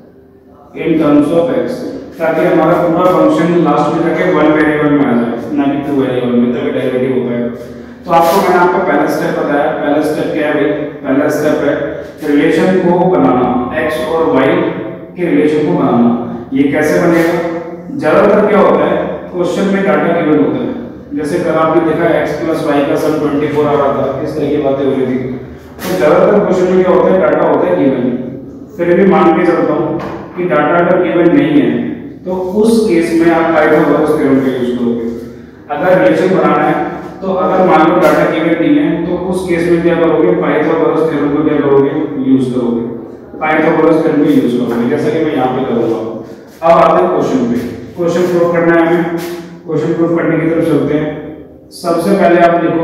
in terms of x, ताकि हमारा पूरा फंक्शन लास्ट में जाके वन वेरिएबल में आ जाए, ना कि टू वेरिएबल में, तभी डेरिवेटिव हो पाएगा। तो आपको मैंने आपको पहला स्टेप बताया। पहला स्टेप क्या है भाई, पहला स्टेप है रिलेशन को बनाना, x और y के रिलेशन को बनाना। ये कैसे बनेगा, ज्यादातर क्या होता है क्वेश्चन में डाटा गिवन होता है। जैसे कल आपने देखा x + y का सम 24 आ रहा था, इस तरह की बातें हो रही थी। तो ज्यादातर क्वेश्चन में क्या होता है, डाटा होता है गिवन। फिर भी मान के चलता हूँ कि डाटा अगर गिवन नहीं है तो उस केस में आप पाइथागोरस थ्योरम का यूज करोगे। अगर रिलेशन बनाना है तो अगर मान लो डाटा गिवन नहीं है तो उस केस में क्या करोगे, पाइथागोरस थ्योरम को क्या करोगे, यूज करोगे। पाइथागोरस थ्योरम को यूज करोगे, जैसा कि मैं यहाँ पे करूंगा। अब आते हैं क्वेश्चन पे। क्वेश्चन प्रूफ करना है हमें। क्वेश्चन प्रूफ करने की तरफ चलते हैं। सबसे पहले आप लिखो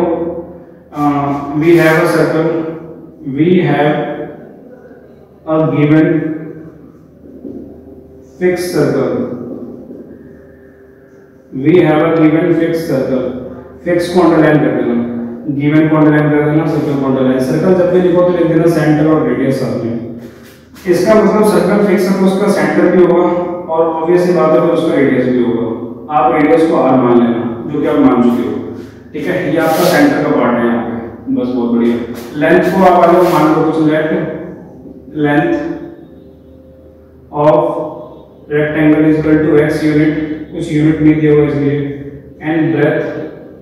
we have a circle, we have a given fix circle, we have a given fix circle. Fix को अंडरलाइन कर देना, गिवन को अंडरलाइन कर देना, सर्कल को अंडरलाइन। सर्कल जब भी लिखो तो लिख देना सेंटर और रेडियस साथ में। इसका मतलब सर्कल फिक्स है तो उसका सेंटर भी होगा और ऑब्वियसली बात है तो उसका रेडियस भी होगा। आप रेडियस को r मान लेना, जो कि आप मान चुके हो, ठीक है। ये आपका सेंटर का पार्ट है यहाँ पे, बस बहुत बढ़िया। लेंथ को आप अलग मान लो कुछ, length of rectangle is equal to x unit, कुछ यूनिट नहीं दिया हुआ इसलिए, and breadth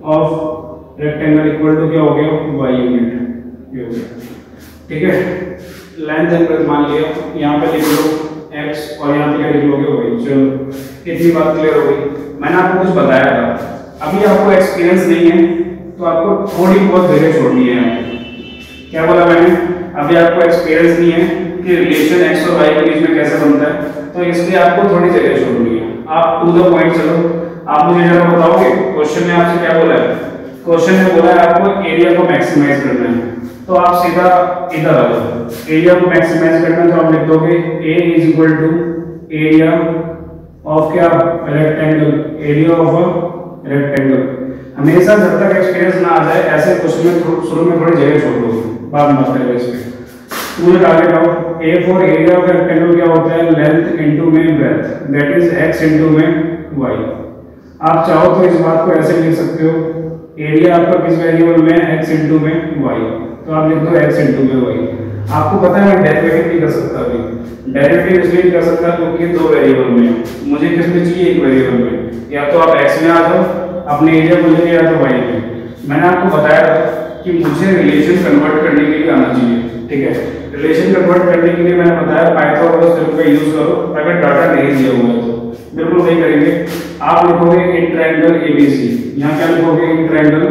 of rectangle equal to क्या हो गया, y यूनिट, ये हो गया, ठीक है। लेंथ एंड ब्रेड्थ मान लिया, यहाँ पे लिख लो x और यहाँ पे क्या लिख लोगे y। चलो इतनी बात क्लियर हो गई। मैंने आपको कुछ बताया था, अभी आपको एक्सपीरियंस नहीं है तो आपको थोड़ी बहुत जगह छोड़नी है। क्या बोला मैंने, अभी आपको एक्सपीरियंस नहीं है कि रिलेशन x और y के बीच में कैसे बनता है, तो इसलिए आपको थोड़ी जगह छोड़नी है। आप टू द पॉइंट चलो। आप मुझे जरा बताओगे क्वेश्चन में आपसे क्या बोला है। क्वेश्चन में बोला है आपको एरिया को मैक्सिमाइज करना है, तो आप सीधा इधर आ जाओ। एरिया को मैक्सिमाइज करना है तो आप लिख दोगे a is equal to area of क्या, rectangle, area of a rectangle. हमेशा जब तक एक्सपीरियंस ना आ जाए ऐसे क्वेश्चन में शुरू में थोड़ी जगह छोड़ दो, बाद में बात करेंगे इस पे। मुझे टारगेट आओ a for area of rectangle क्या होता है, लेंथ इनटू में breadth, that is x into में y। आप चाहो तो इस बात को ऐसे लिख सकते हो, एरिया आपका किस वेरिएबल में है, x इनटू में y, तो आप लिख दो x इनटू में y। आपको पता है मैं डेरिवेटिव नहीं कर सकता अभी, डेरिवेटिव इसलिए नहीं कर सकता क्योंकि दो वेरिएबल में है, मुझे किस में चाहिए, एक वेरिएबल में। या तो आप x में आ जाओ अपने एरिया को लेके, या तो y में। मैंने आपको बताया था कि मुझे रिलेशन कन्वर्ट करने के लिए आना चाहिए, ठीक है। रिलेशन कन्वर्ट करने के लिए मैंने बताया पाइथागोरस थ्योरम का यूज करो अगर डाटा नहीं दिया हुआ है तो। बिल्कुल वही करेंगे। आप लिखोगे इन ट्रायंगल एबीसी, यहाँ क्या लिखोगे, इन ट्रायंगल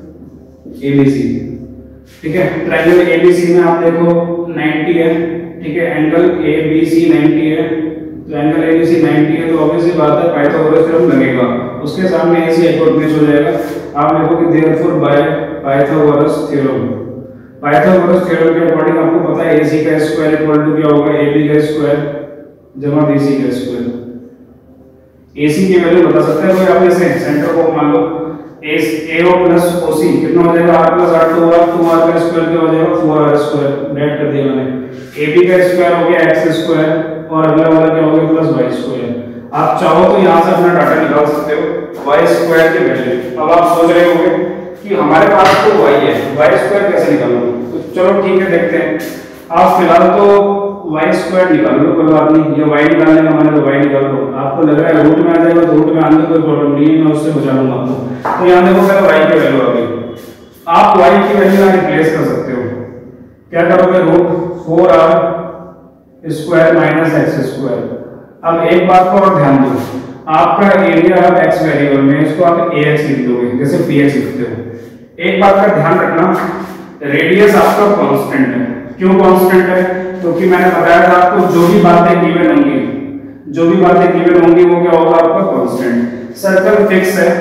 एबीसी, ठीक है। ट्रायंगल एबीसी में आप देखो 90 है, ठीक है। एंगल एबीसी 90 है, तो एंगल एबीसी 90 है, तो ऑब्वियसली बात है पाइथागोरस थ्योरम लगेगा, उसके सामने ऐसी हाइपोटेन्यूज हो जाएगा। आप लिखोगे therefore by Pythagoras theorem. Pythagoras theorem के अकॉर्डिंग आपको पता है AC का स्क्वायर इक्वल टू क्या होगा, AB का स्क्वायर जमा BC का स्क्वायर। AC की वैल्यू बता सकते हैं कोई आप, जैसे सेंटर को मान लो ए ओ प्लस ओ सी कितना हो जाएगा आर प्लस आर 2 आर का स्क्वायर क्या हो जाएगा 4 आर स्क्वायर ऐड कर दिया मैंने। ए बी का स्क्वायर हो गया एक्स स्क्वायर और अगला वाला क्या हो गया प्लस वाई स्क्वायर। आप चाहो तो यहाँ से अपना डाटा निकाल सकते हो वाई स्क्वायर की वैल्यू। अब आप सोच रहे होंगे कि हमारे पास तो वाई है, वाई स्क्वायर कैसे निकालूं? तो चलो ठीक है देखते हैं। आप फिलहाल तो वाई स्क्वायर निकाल लो, कोई बात नहीं, ये वाई निकालने का मैंने तो वाई निकाल लो। आपको लग रहा है रूट में आ जाएगा तो रूट में आने कोई प्रॉब्लम नहीं है, मैं उससे बचा लूंगा आपको। तो यहाँ देखो पहले वाई की वैल्यू आ गई। आप वाई की वैल्यू यहाँ रिप्लेस कर सकते हो। क्या करोगे root 4r square minus X square. अब एक बात को और ध्यान दो, आपका एरिया अब x वेरिएबल में इसको आप ax लिख दोगे जैसे px लिखते हो। एक बात का ध्यान रखना, रेडियस आपका कांस्टेंट है। क्यों कांस्टेंट है? क्योंकि मैंने बताया था आपको जो भी बातें गिवन होंगी वो क्या होगा आपका कांस्टेंट। सर्कल फिक्स है,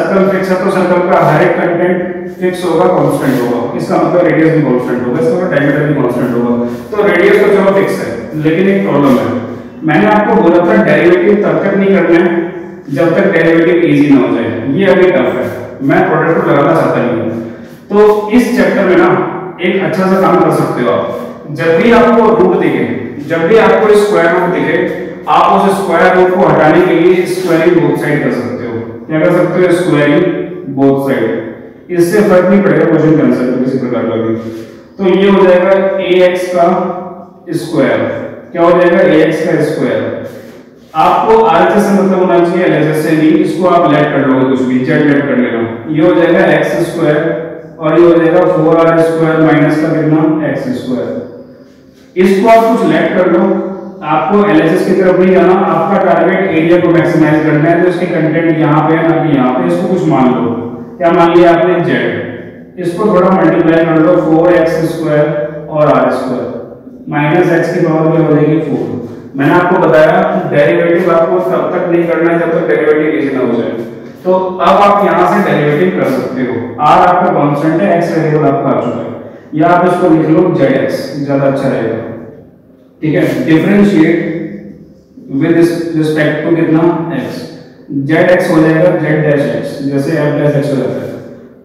तो सर्कल का हर एक कंटेंट फिक्स होगा, कांस्टेंट होगा। इसका मतलब रेडियस भी कांस्टेंट होगा, इसका डायमीटर भी कांस्टेंट होगा। तो रेडियस तो चलो फिक्स है, लेकिन एक प्रॉब्लम है। मैंने आपको बोला था डेरिवेटिव तब तक नहीं करना है जब तक डेरिवेटिव इजी ना हो जाए। ये अभी टफ है, मैं प्रोडक्ट को लगाना चाहता नहीं हूं। तो इस चैप्टर में ना एक अच्छा सा काम कर सकते हो आप। जब भी आपको रूट दिखे, जब भी आपको स्क्वायर रूट दिखे, आप उस स्क्वायर रूट को हटाने के लिए स्क्वायरिंग बोथ साइड कर सकते हो। क्या कर सकते हो? Squaring both side. इससे फर्क नहीं पड़ेगा क्वेश्चन के आंसर में किसी प्रकार का भी। तो ये हो जाएगा ax का स्क्वायर। क्या हो जाएगा? ax का स्क्वायर। आपको RHS से मतलब होना चाहिए, LHS से नहीं। इसको आप लेट कर लोगे, कुछ भी जेड लेट कर लेना। ये हो जाएगा x स्क्वायर और ये हो जाएगा 4r स्क्वायर माइनस का कितना x स्क्वायर। इसको आप कुछ लेट कर लो, आपको LHS की तरफ नहीं जाना, आपका टारगेट एरिया को मैक्सिमाइज करना है। तो इसके कंटेंट यहाँ पे है ना कि यहाँ पे। इसको कुछ मान लो, क्या मान लिया आपने? z। इसको थोड़ा मल्टीप्लाई कर लो, 4x स्क्वायर और r स्क्वायर माइनस x की पावर क्या हो जाएगी 4। मैंने आपको बताया डेरिवेटिव आपको तब तक नहीं करना है जब तक डेरिवेटिव इजी ना हो जाए। तो अब आप यहाँ से डेरिवेटिव कर सकते हो। r आपका कांस्टेंट है, x वेरिएबल आपका आ चुका है, या आप इसको लिख लो zx, ज्यादा अच्छा रहेगा। ठीक है, डिफरेंशिएट विद रिस्पेक्ट टू कितना x। zx हो जाएगा z डैश x, जैसे f डैश x हो जाता है।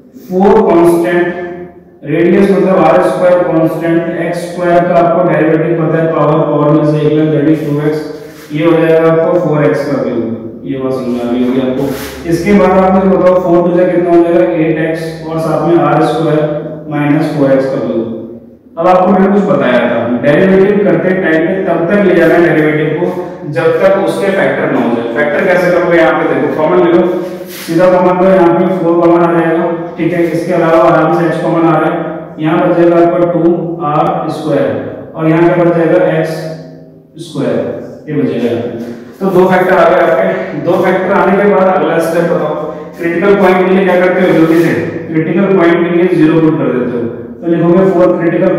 4 कांस्टेंट, रेडियस मतलब r square constant, x square का आपको डेरिवेटिव पता है, पावर में से 1 दैट इज 2x। ये हो जाएगा आपको 4x का वैल्यू। ये बात समझ आ रही होगी आपको। इसके बाद आप मुझे बताओ 4 टू कितना हो जाएगा 8x और साथ में r स्क्वायर माइनस 4x का वैल्यू। अब आपको मैंने कुछ बताया था, डेरिवेटिव करते टाइम पे तब तक ले जाना है डेरिवेटिव को जब तक उसके फैक्टर ना हो जाए। फैक्टर कैसे करोगे? यहाँ पे देखो, कॉमन ले लो, सीधा कॉमन लो, यहाँ पे 4 कॉमन आ जाएगा। ठीक है, इसके अलावा आराम से x कॉमन आ रहा है, यहाँ बच जाएगा आपका 2r स्क्वायर और यहाँ क्या बच जाएगा x स्क्वायर, ये बचेगा। तो 2 फैक्टर आ गए आपके। 2 फैक्टर आने के बाद अगला स्टेप बताओ। क्रिटिकल पॉइंट के लिए क्या करते हो? जल्दी से क्रिटिकल पॉइंट के लिए 0 पुट कर देते हो। तो लिखोगे 4 क्रिटिकल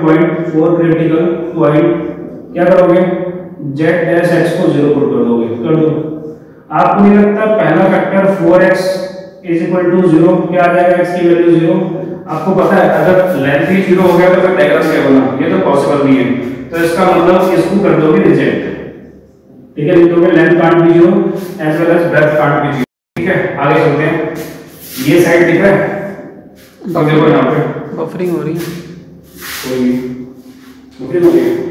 पॉइंट क्या करोगे? z डैश x को 0 पुट कर दोगे, कर दो। आपको नहीं लगता पहला factor 4x is equal to 0 क्या आ जाएगा? x की वैल्यू 0। आपको पता है अगर लेंथ ही 0 हो गया तो फिर डायग्राम क्या होना? ये तो पॉसिबल नहीं है। तो इसका मतलब इसको कर दोगे रिजेक्ट। ठीक है, लिखोगे length can't be 0 as well as breadth can't be 0। ठीक है, आगे चलते हैं। ये साइड दिख रहा है, अब देखो यहाँ पे बफरिंग हो रही है, कोई बफरिंग हो रही है,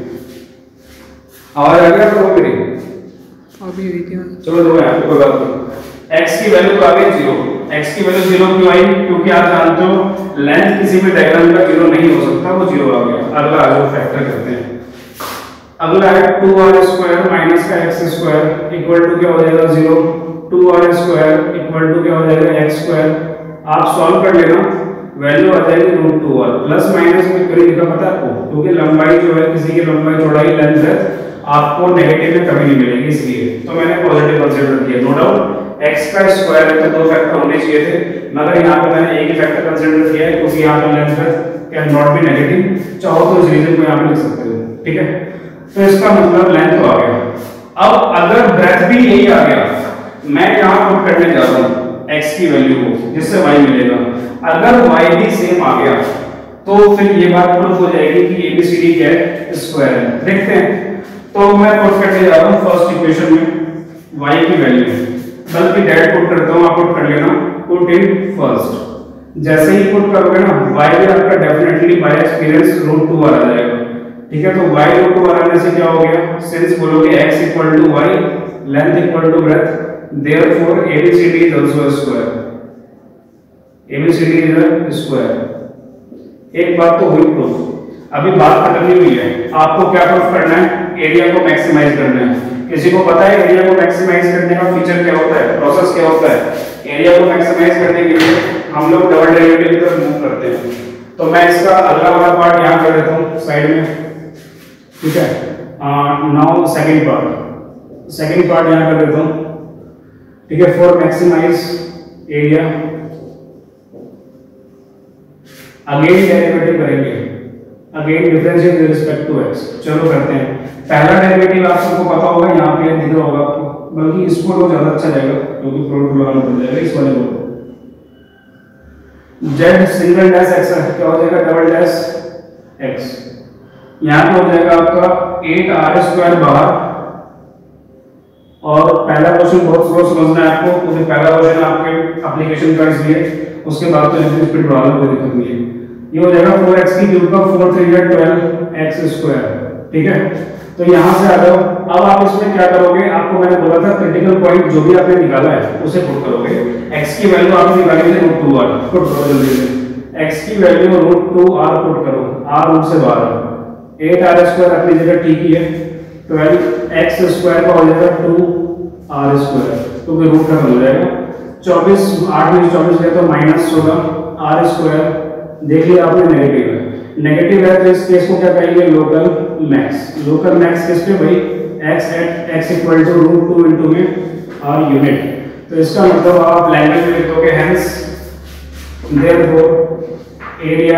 आवाज आ गया तो मेरी अभी रही थी। चलो देखो यहाँ पे कोई बात नहीं। x की वैल्यू तो आ गई 0। x की वैल्यू 0 क्यों आई? क्योंकि आप जानते हो लेंथ किसी भी डायग्राम का 0 नहीं हो सकता, वो 0 आ गया। अगला आ जाओ, फैक्टर करते हैं। अगला है 2r स्क्वायर माइनस का x स्क्वायर इक्वल टू क्या हो जाएगा 0। 2r स्क्वायर इक्वल टू क्या हो जाएगा x स्क्वायर। आप सॉल्व कर लेना, वैल्यू आ जाएगी √2r। प्लस माइनस में क्यों लिखा पता है आपको? क्योंकि लंबाई जो है, किसी की लंबाई चौड़ाई लेंथ है, आपको नेगेटिव में कभी नहीं मिलेगी, इसलिए तो मैंने पॉजिटिव कंसीडर किया। नो डाउट x का स्क्वायर है तो 2 फैक्टर होने चाहिए थे, मगर यहाँ पे मैंने एक ही फैक्टर कंसीडर किया है क्योंकि यहाँ पे length can not be negative. चाहो तो इस रीजन को यहाँ पे लिख सकते हो। ठीक है, तो इसका मतलब लेंथ तो आ गया। अब अगर ब्रेथ भी यही आ गया, मैं यहाँ पुट करने जा रहा हूँ x की वैल्यू को, जिससे y मिलेगा। अगर y भी सेम आ गया तो फिर ये बात प्रूफ हो जाएगी कि ABCD क्या है? स्क्वायर है। देखते हैं, तो मैं पुट करने जा रहा हूँ फर्स्ट इक्वेशन में y की वैल्यू, बल्कि डायरेक्ट पुट करता हूँ, आप पुट कर लेना, पुट इन फर्स्ट। जैसे ही पुट करोगे ना y भी आपका डेफिनेटली बाय एक्सपीरियंस √2 आ जाएगा। ठीक है, तो y √2 आने से क्या हो गया, सिंस बोलोगे x equal to y, length equal to breadth, therefore ABCD is also square. ABCD is a square. एक बात तो हुई प्रूफ। अभी बात खत्म नहीं हुई है, आपको क्या प्रूफ करना है, एरिया को मैक्सिमाइज करना है। किसी को पता है एरिया को मैक्सिमाइज करने का फीचर क्या होता है, प्रोसेस क्या होता है? एरिया को मैक्सिमाइज करने के लिए हम लोग डबल डेरिवेटिव की तरफ मूव करते हैं। तो मैं इसका अगला वाला पार्ट यहां कर देता हूं साइड में। ठीक है, नाउ सेकंड पार्ट यहां कर देता हूं। ठीक है, for maximize area again derivative करेंगे, again differentiate with respect to x। चलो करते हैं। पहला डेरिवेटिव आप सबको पता होगा, यहाँ पे दिख रहा होगा आपको, बल्कि इसको तो ज्यादा अच्छा जाएगा क्योंकि प्रोडक्ट लगाना पड़ जाएगा इस वाले को। z सिंगल डैश x क्या हो जाएगा, डबल डैश x। यहाँ पे हो जाएगा आपका 8r² बाहर। और पहला क्वेश्चन बहुत स्लो समझना है आपको, क्योंकि पहला क्वेश्चन आपके एप्लीकेशन का इसलिए, उसके बाद तो इसमें स्पीड बढ़ा लो, कोई दिक्कत नहीं है। ये हो जाएगा 4x की क्यूब का 4 3 12x²। ठीक है, तो यहां से आ जाओ। अब आप इसमें क्या करोगे, आपको मैंने बोला था क्रिटिकल पॉइंट जो भी आपने निकाला है उसे पुट करोगे। x की वैल्यू आपने निकाली थी √2r, पुट करो जल्दी से। x की वैल्यू √2r पुट करो, r रूट से बाहर। 8r² अपनी जगह ठीक ही है, 12x² का हो जाएगा 2r², तो फिर रूट खत्म हो जाएगा। 24 8 में 24 गया तो -16r²। देख लिया आपने, नेगेटिव है। नेगेटिव है तो इस केस को क्या कहेंगे, लोकल मैक्स। लोकल मैक्स किस पे भाई, x इक्वल टू √2 इनटू में r यूनिट। तो इसका मतलब आप लैंग्वेज में लिखोगे hence therefore area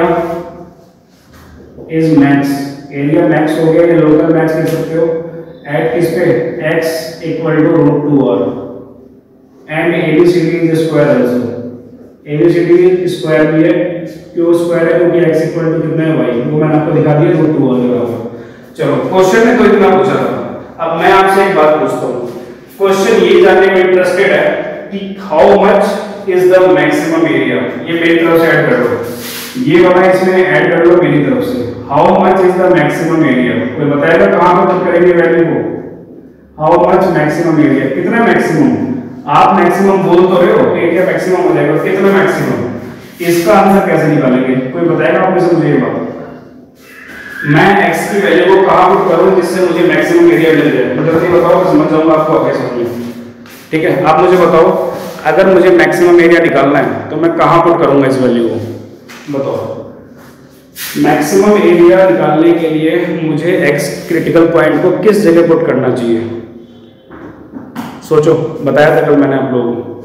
is max. Area max हो गया, ये लोकल मैक्स लिख सकते हो एट किस पे, x equal to √2r and ABCD is square also. ABCD square भी है, क्यों स्क्वायर है, क्योंकि x इक्वल टू कितना है y, वो मैंने आपको दिखा दिया √2r लगा। चलो क्वेश्चन ने तो इतना पूछा था। अब मैं आपसे एक बात पूछता हूँ, क्वेश्चन ये जानने में इंटरेस्टेड है कि how much is the maximum area. ये मेरी तरफ से ऐड कर दो, ये वाला इसमें ऐड कर लो मेरी तरफ से। How much is the maximum area, कोई बताएगा कहां पर पुट करेंगे वैल्यू को? हाउ मच मैक्सिमम एरिया, कितना मैक्सिमम? आप मैक्सिमम बोल तो रहे हो, एरिया मैक्सिमम हो जाएगा, कितना मैक्सिमम? इसका आंसर कैसे निकालेंगे, कोई बताएगा आप मुझे? मुझे ये बात, मैं x की वैल्यू को कहां पुट करूं जिससे मुझे मैक्सिमम एरिया मिल जाए? जल्दी बताओ, मैं समझ जाऊंगा आपको आगे समझ में। ठीक है, आप मुझे बताओ, अगर मुझे मैक्सिमम एरिया निकालना है तो मैं कहां पुट करूंगा इस वैल्यू को, बताओ। मैक्सिमम एरिया निकालने के लिए मुझे x क्रिटिकल पॉइंट को किस जगह पुट करना चाहिए? सोचो, बताया था कल मैंने आप लोगों को।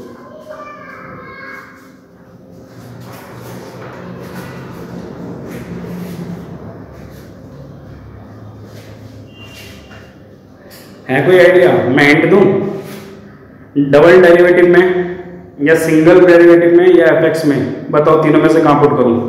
है कोई आइडिया? मैं हिंट दूं, डबल डेरिवेटिव में या सिंगल डेरिवेटिव में या fx में, बताओ तीनों में से कहां पुट करूं?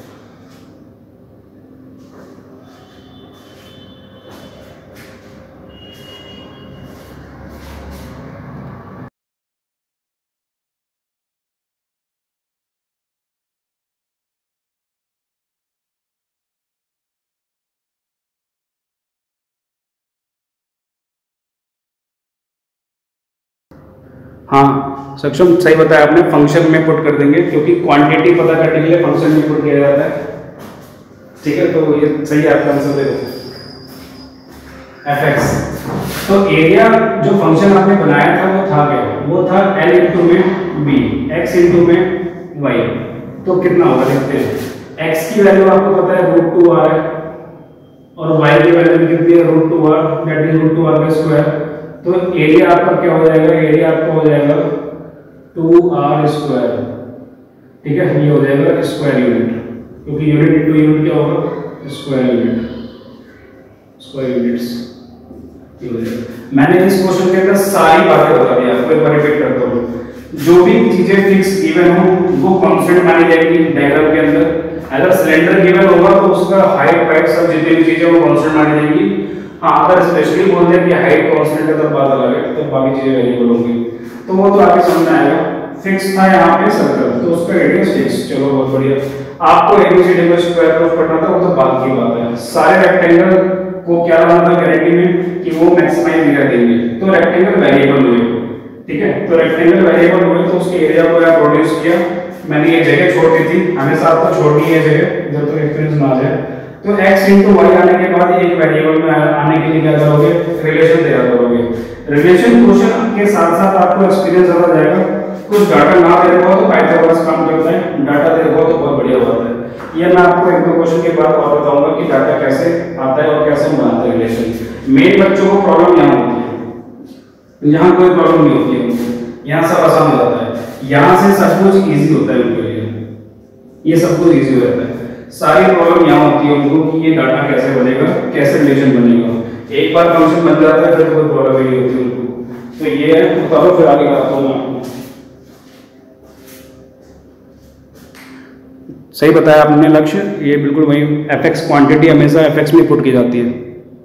हाँ सक्षम, सही बताया आपने, फंक्शन में पुट कर देंगे क्योंकि क्वांटिटी पता करने के लिए फंक्शन में पुट किया जाता है। ठीक है, तो ये सही है आपका आंसर, दे दो fx। तो एरिया जो फंक्शन आपने बनाया था वो था क्या? वो था l इंटू में b, x इंटू में y। तो कितना होगा देखते हैं। x की वैल्यू आपको पता है √2r है और y की वैल्यू कितनी है, √2r, दैट इज √2r का स्क्वायर। तो एरिया आपका क्या हो जाएगा, एरिया आपका हो जाएगा 2r²। ठीक है, ये हो जाएगा स्क्वायर यूनिट, क्योंकि यूनिट इंटू यूनिट क्या होगा, स्क्वायर यूनिट, स्क्वायर यूनिट्स। मैंने इस क्वेश्चन के अंदर सारी बातें बता दी आपको, एक बार रिपीट करता हूँ। जो भी चीजें फिक्स गिवन हो वो कांस्टेंट मानी जाएगी डायग्राम के अंदर। अगर सिलेंडर गिवन होगा तो उसका हाइट वाइट सब जितनी भी चीजें वो कांस्टेंट मानी जाएगी। हाँ, अगर स्पेशली बोलते हैं कि हाइट कांस्टेंट है तो बात अलग है, तो बाकी चीजें वेरिएबल होंगी, तो वो तो आगे समझ में आएगा। फिक्स था यहाँ पे सर्कल, तो उसका रेडियस फिक्स, चलो बहुत बढ़िया। आपको एबीसीडी का स्क्वायर प्रूफ करना था, वो तो बात की बात है। सारे रेक्टेंगल को क्या लाना था गारंटी में कि वो मैक्सिमाइज एरिया देंगे, तो रेक्टेंगल वेरिएबल हुए, ठीक है। तो रेक्टेंगल वेरिएबल हुए तो उसके एरिया को यहाँ प्रोड्यूस किया। मैंने ये जगह छोड़ दी थी, हमेशा आपको छोड़नी है जगह जब तक एक्सपीरियंस ना आ जाए। तो x into y आने के बाद एक वेरिएबल में आने के लिए क्या करोगे, रिलेशन दे करोगे। रिलेशन क्वेश्चन के साथ साथ आपको एक्सपीरियंस आता जाएगा। कुछ डाटा ना दे रहा हो तो पाइथागोरस काम करता है, डाटा दे रहा हो तो बहुत बढ़िया होता है। ये मैं आपको एक दो क्वेश्चन के बाद और बताऊंगा कि डाटा कैसे आता है और कैसे बनाते हैं रिलेशन। मेन बच्चों को प्रॉब्लम यहाँ होती है, यहाँ कोई प्रॉब्लम नहीं होती है उनको, यहाँ सब आसान हो जाता है। यहाँ से सब कुछ इजी होता है उनके लिए, ये सब कुछ इजी हो जाता है। सारी प्रॉब्लम यहाँ होती है उनको कि ये डाटा कैसे बनेगा, कैसे रिलेशन बनेगा। एक बार फंक्शन बन जाता है फिर कोई प्रॉब्लम नहीं होती उनको। तो ये है, बताओ फिर आगे बताता हूँ मैं आपको। सही बताया आपने लक्ष्य, ये बिल्कुल वही एफएक्स क्वांटिटी हमेशा एफएक्स में पुट की जाती है।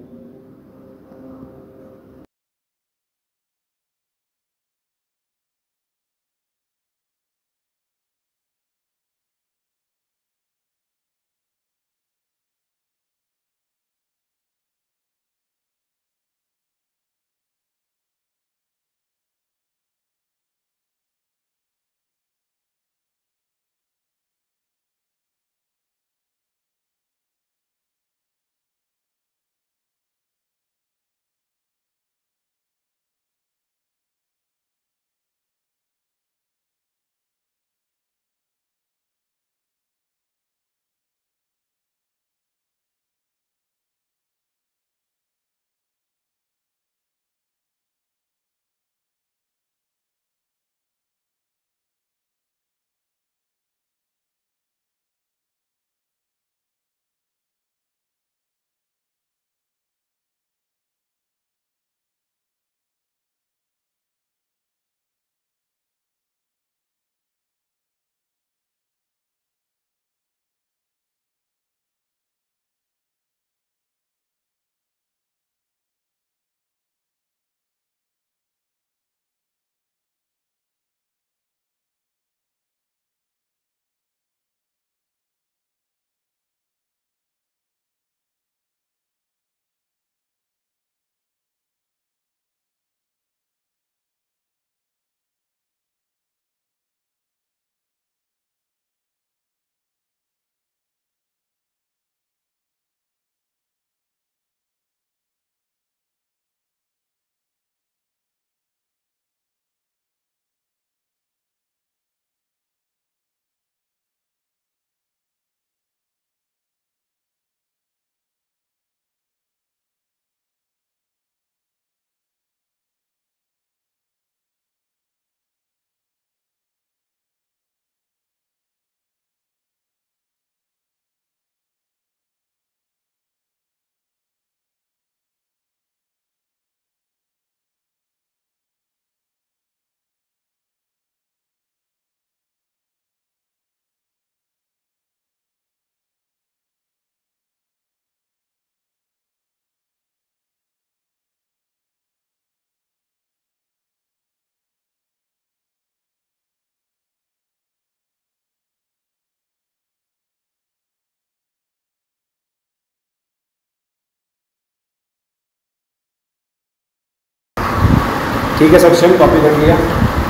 ठीक है सक्षम, कॉपी कर लिया।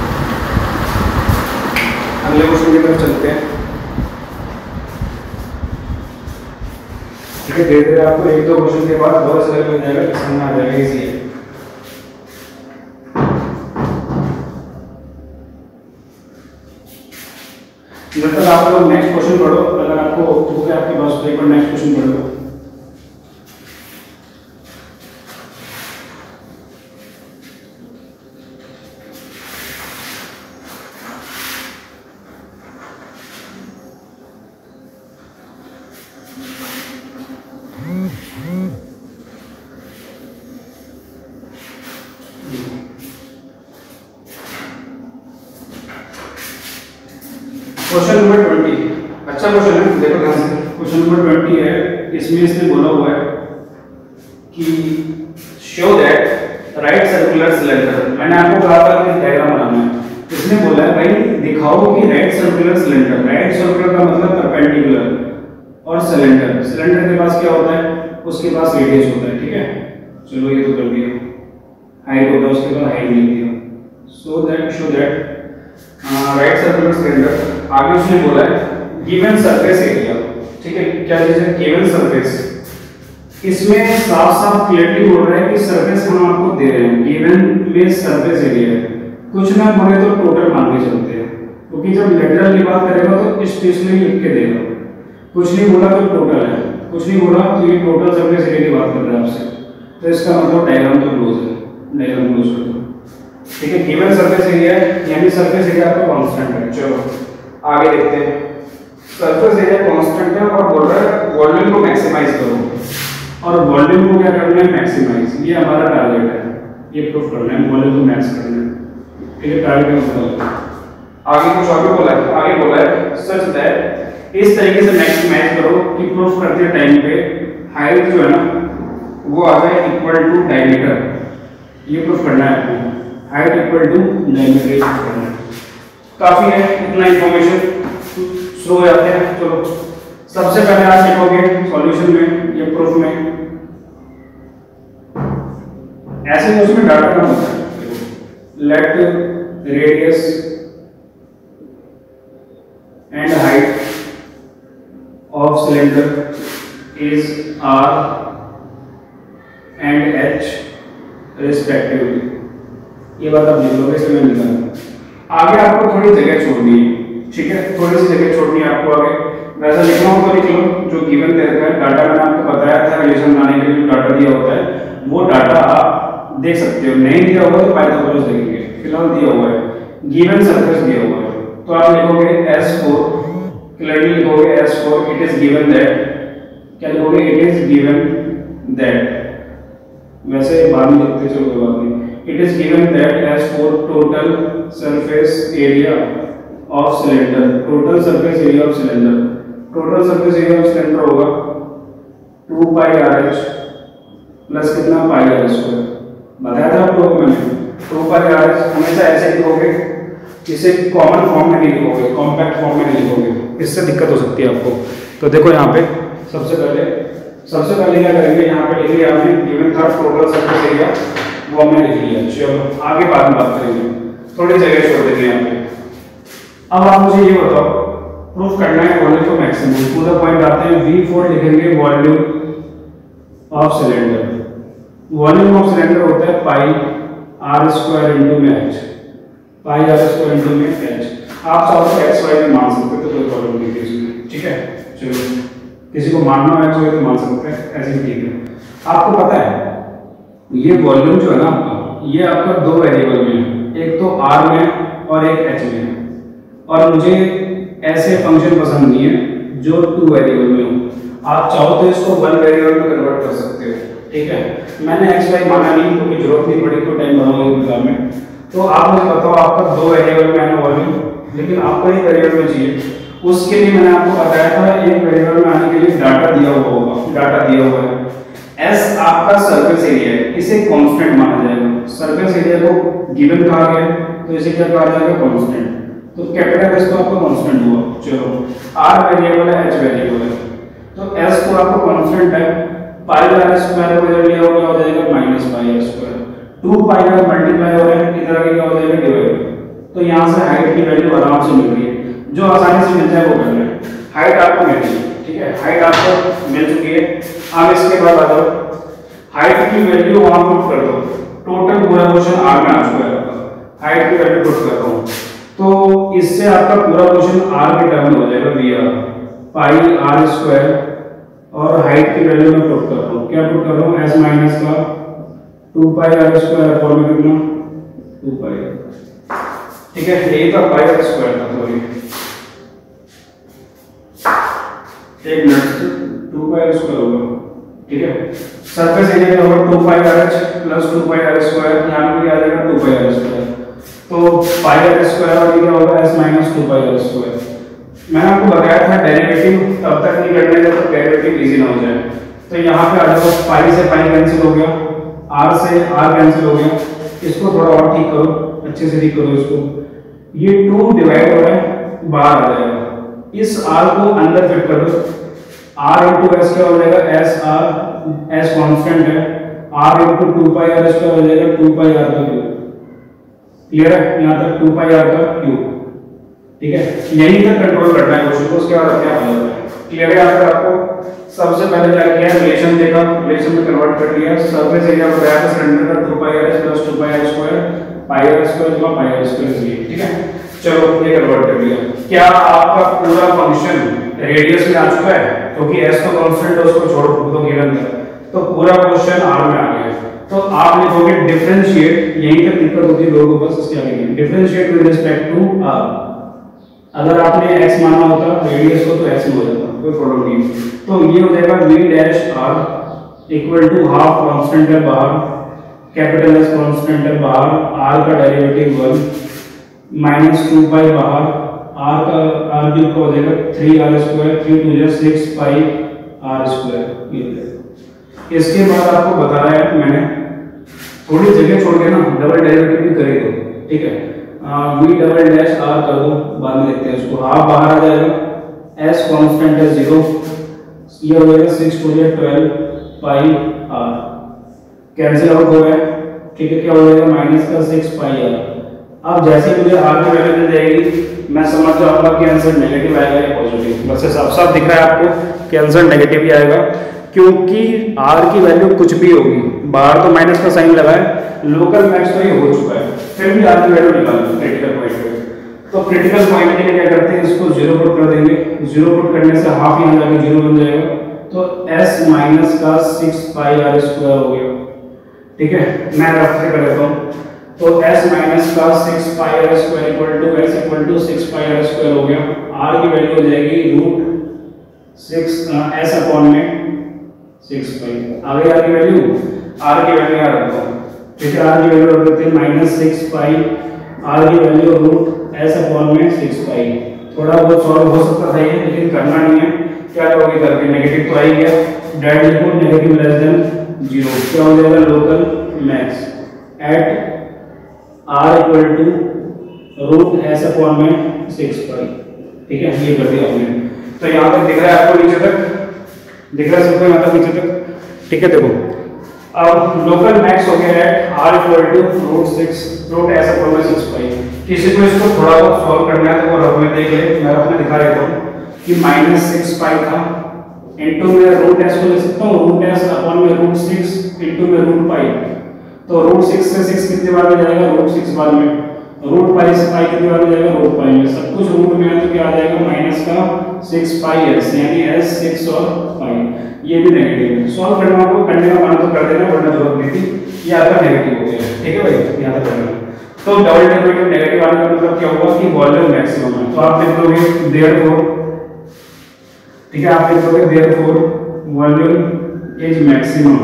अगले क्वेश्चन की तरफ चलते हैं। ठीक है, धीरे धीरे आपको एक दो क्वेश्चन के बाद बहुत सरल हो जाएगा, समझ आ जाएगा, इजी है। जब तक आप लोग नेक्स्ट क्वेश्चन पढ़ो, अगर आपको बुक है आपके पास तो एक बार नेक्स्ट क्वेश्चन पढ़ लो। क्वेश्चन नंबर 20, अच्छा क्वेश्चन है, देखो ध्यान से। क्वेश्चन नंबर 20 है, इसमें इसने बोला हुआ है कि show that right circular cylinder. मैंने आपको कहा था कि डायग्राम बनाना है, इसने बोला है भाई दिखाओ कि right circular cylinder, right circular का मतलब परपेंडिकुलर, और सिलेंडर, सिलेंडर के पास क्या होता है, उसके पास रेडियस होता है, ठीक है। चलो ये तो कर दिया, हाइट होता है उसके बाद हाइट लिख दिया। So that right circular cylinder. आगे उसने बोला है गिवन सरफेस एरिया, ठीक है, क्या चीज है, गिवन सरफेस। इसमें साफ साफ क्लियरली बोल रहा है कि सरफेस हम आपको दे रहे हैं, गिवन में सरफेस एरिया है, कुछ ना बोले तो टोटल मान के चलते हैं, क्योंकि जब लेटरल की बात करेगा तो स्पेशली लिख के देगा, कुछ नहीं बोला तो टोटल है, कुछ नहीं बोला तो ये टोटल सरफेस एरिया की बात कर रहा है आपसे, तो इसका मतलब डायग्राम तो क्लोज है, डायग्राम क्लोज कर दो, ठीक है। गिवन सरफेस एरिया है, यानी सरफेस एरिया आपका कांस्टेंट है। चलो आगे देखते हैं, सरफेस एरिया कांस्टेंट है और बोल रहा है वॉल्यूम को मैक्सिमाइज करो, और वॉल्यूम को क्या करना है, मैक्सिमाइज, ये हमारा टारगेट है, ये प्रूफ करना है, वॉल्यूम को मैक्स करना है, ठीक है, टारगेट में बोला। आगे कुछ और भी बोला है, आगे बोला है सच दैट, इस तरीके से मैक्सिमाइज करो कि प्रूफ करते टाइम पे हाइट जो है ना वो आ जाए इक्वल टू डायमीटर, ये प्रूफ करना है आपको, हाइट इक्वल टू डायमीटर ये प्रूफ करना है। काफी है, इतना इंफॉर्मेशन, शुरू हो जाते हैं। चलो सबसे पहले आप लिखोगे सॉल्यूशन में, ये प्रूफ में, ऐसे उसमें डाटा का होता है, let radius and height of cylinder is r and h respectively, ये बात आप लिख लोगे, इसमें लिखा। आगे आपको थोड़ी जगह छोड़नी है, ठीक है, थोड़ी सी जगह छोड़नी है आपको आगे, वैसा लिखना हो तो लिख लो, जो गिवन दे रखा है डाटा मैंने आपको बताया था, रिलेशन बनाने के लिए जो डाटा दिया होता है वो डाटा आप देख सकते हो, नहीं दिया होगा तो पाइथागोरस देखेंगे, फिलहाल दिया हुआ है, गिवन सरफेस दिया हुआ है, तो आप लिखोगे S4, क्लियरली लिखोगे S4, it is given that, क्या लिखोगे, इट इज गिवन दैट, वैसे बाद में लिखते चलो कोई बात नहीं, it is given that S4 total surface area of cylinder, total surface area of cylinder, total surface area of cylinder होगा 2 पाई RH प्लस कितना पाई R स्क्वायर, बताया था आप लोगों को मैंने, 2 पाई RH हमेशा ऐसे लिखोगे, इसे कॉमन फॉर्म में नहीं लिखोगे, कॉम्पैक्ट फॉर्म में नहीं लिखोगे, इससे दिक्कत हो सकती है आपको। तो देखो यहाँ पे सबसे पहले क्या करेंगे, यहाँ पे लिख लिया हमने, गिवन था टोटल सरफेस एरिया, वो हमने लिख लिया। चलो आगे बाद में बात करेंगे, थोड़ी जगह छोड़ देंगे यहाँ पे। अब आप मुझे ये बताओ, प्रूफ करना है वॉल्यूम को मैक्सिमम, टू द पॉइंट आते हैं, V4 लिखेंगे volume of cylinder, volume of cylinder होता है पाई R स्क्वायर इंटू में H, pi R square into में H, आप चाहो तो x y में मान सकते हो, तो कोई प्रॉब्लम नहीं है इसमें, ठीक है। चलो किसी को मानना है x y तो मान सकते हैं, ऐसे भी ठीक है। आपको पता है ये वॉल्यूम जो है ना आपका, ये आपका दो वेरिएबल में है, एक तो R में और एक H में है, और मुझे ऐसे फंक्शन पसंद नहीं है जो 2 वेरिएबल में हो, आप चाहो तो इसको 1 वेरिएबल में कन्वर्ट कर सकते हो, ठीक है। मैंने x y माना नहीं क्योंकि जरूरत नहीं पड़ी, तो टाइम बनाऊंगा एग्जाम में। तो आप मुझे बताओ, आपका 2 वेरिएबल में है वॉल्यूम, लेकिन आपको एक वेरिएबल में चाहिए, उसके लिए मैंने आपको बताया था एक वेरिएबल में आने के लिए डाटा दिया हुआ होगा, डाटा दिया हुआ है, S आपका सरफेस एरिया है, इसे कांस्टेंट माना जाएगा, सरफेस एरिया को गिवन कहा गया है तो इसे क्या कहा जाएगा, कांस्टेंट, तो कैपिटल S तो आपका कांस्टेंट हुआ। चलो R वेरिएबल है, H वेरिएबल है, तो S तो आपका कांस्टेंट है, पाई R स्क्वायर को इधर लिया हो क्या हो जाएगा, minus pi R square, 2 pi R multiply हो रहा है, इधर आगे क्या हो जाएगा, डिवाइड, तो यहाँ से हाइट की वैल्यू आराम से मिल रही है, जो आसानी से मिल जाए वो कर लें, हाइट आपको मिल गई, ठीक है, हाइट आपको मिल चुकी है। अब इसके बाद आ जाओ, हाइट की वैल्यू वहां पुट कर दो, टोटल पूरा क्वेश्चन R में आ चुका है आपका, हाइट की वैल्यू पुट कर रहा हूं, तो इससे आपका पूरा क्वेश्चन R के टर्म में हो जाएगा, VR पाई R स्क्वायर, और हाइट की वैल्यू में पुट कर रहा हूं, क्या पुट कर रहा हूं, S माइनस का 2 पाई R स्क्वायर और में कितना 2 पाई, ठीक है, यही तो पाई R स्क्वायर था, सॉरी एक मिनट, 2 पाई R स्क्वायर होगा, ठीक है, सरफेस एरिया क्या होगा, 2 pi RH plus 2 pi R square, यहाँ पे आ जाएगा 2 पाई R स्क्वायर, तो पाई R स्क्वायर और ये क्या होगा, S minus 2 pi R square. मैंने आपको बताया था डेरिवेटिव तब तक नहीं करने जब तक डेरिवेटिव इजी ना हो जाए, तो यहाँ पे आ जाओ, पाई से पाई कैंसिल हो गया, R से R कैंसिल हो गया, इसको थोड़ा और ठीक करो, अच्छे से ठीक करो इसको, ये 2 डिवाइड हो रहा है, बाहर आ जाएगा। इस r को अंदर फिट कर दो, r इंटू एस क्या हो जाएगा, एस आर, एस कॉन्स्टेंट है, r इंटू 2 पाई आर क्या हो जाएगा, 2 पाई आर का क्यूब। क्लियर है यहाँ तक, 2 पाई आर का क्यूब। ठीक है, यहीं तक कंट्रोल करना है क्वेश्चन को, उसके बाद अपने आप हो जाता है। क्लियर है यहाँ तक आपको? सबसे पहले क्या किया, रिलेशन देखा, रिलेशन में कन्वर्ट कर लिया। सरफेस एरिया बताया था सिलेंडर का 2 pi R plus 2 pi R square, pi R square का पाई आर स्क्वायर। ठीक है, चलो ये कन्वर्ट कर लिया। क्या आपका पूरा फंक्शन रेडियस में आ चुका है? क्योंकि एस तो कांस्टेंट है, उसको छोड़ दो गिवन था, तो पूरा क्वेश्चन आर में आ गया। तो आप लिखोगे डिफरेंशिएट, यहीं तक दिक्कत होती है लोगों को, बस इसके आगे नहीं, differentiate with respect to R. अगर आपने x माना होता रेडियस को तो x में हो जाता, कोई प्रॉब्लम नहीं। तो ये हो जाएगा v dash r equal to half constant है बाहर, कैपिटल एस कांस्टेंट है बाहर, r का डेरिवेटिव 1 माइनस 2 पाई बाहर, r का r क्यूब का हो जाएगा 3r स्क्वायर, 3 2 जा 6 पाई r स्क्वायर। इसके बाद आपको बताया है मैंने, थोड़ी जगह छोड़ के ना डबल डेरिवेटिव भी करेंगे। ठीक है, v डबल डैश r कर दो, बाद में देखते हैं इसको। हाफ बाहर आ जाएगा, s कांस्टेंट है 0, ये हो जाएगा 6 2 जा 12 पाई r, कैंसिल आउट हो गया। ठीक है, क्या हो जाएगा, माइनस का 6 पाई r। अब जैसे ही मुझे r की वैल्यू मिल जाएगी, मैं समझ जाऊंगा कि आंसर नेगेटिव आएगा या पॉजिटिव। बस साफ साफ दिख रहा है आपको कि आंसर नेगेटिव ही आएगा, क्योंकि r की वैल्यू कुछ भी होगी, बाहर तो माइनस का साइन लगा है, लोकल मैक्स तो ये हो चुका है, फिर भी r की वैल्यू निकालना क्रिटिकल पॉइंट पे। तो क्रिटिकल पॉइंट के लिए क्या करते हैं, इसको 0 पुट कर देंगे। 0 पुट करने से हाफ यहां जाके 0 बन जाएगा, तो s माइनस का 6 पाई r स्क्वायर हो गया। ठीक है, मैं रफ से कर लेता हूं। तो s माइनस का 6 pi r square equal to s equal to 6 pi r square हो गया। r की वैल्यू हो जाएगी √6 s अपॉन में 6 पाई। आगे r की वैल्यू, r की वैल्यू याद रखो। ठीक है, r की वैल्यू रख देते हैं -6 पाई, r की वैल्यू √s अपॉन में 6 पाई। थोड़ा बहुत सॉल्व हो सकता था ये, लेकिन करना नहीं है। क्या करोगे करके, नेगेटिव तो आ ही गया, डेट लिखो नेगेटिव लेस देन 0। क्या हो जाएगा, local max at r equal to √s upon में 6 पाई। ठीक है, ये कर दिया हमने। तो यहाँ तक दिख रहा है आपको, नीचे तक दिख रहा है सबको, यहाँ तक नीचे तक। ठीक है, देखो अब लोकल मैक्स हो गया है r equal to √s upon में 6 पाई। किसी को इसको थोड़ा बहुत सॉल्व करना है तो वो रफ में देख ले, मैं रफ में दिखा देता हूँ कि -6 पाई था, इनटू में √s को ले सकता हूँ, √s अपॉन में √6 इनटू में √पाई। तो √6 से 6 कितने बार में जाएगा, √6 बार में, √पाई से पाई कितने बार में जाएगा, √पाई में। सब कुछ रूट में है तो क्या आ जाएगा, माइनस का 6 पाई s, यानी s 6 और पाई। ये भी नेगेटिव है। सॉल्व करना आपको, करने का मन तो कर देना, वरना जरूरत नहीं थी। ये आपका नेगेटिव हो गया। ठीक है भाई, यहाँ तक करना। तो डबल डेरिवेटिव नेगेटिव आने का मतलब क्या हुआ कि वॉल्यूम मैक्सिमम है। तो आप लिख दोगे देयरफॉर, ठीक है, आप लिख दोगे therefore volume is maximum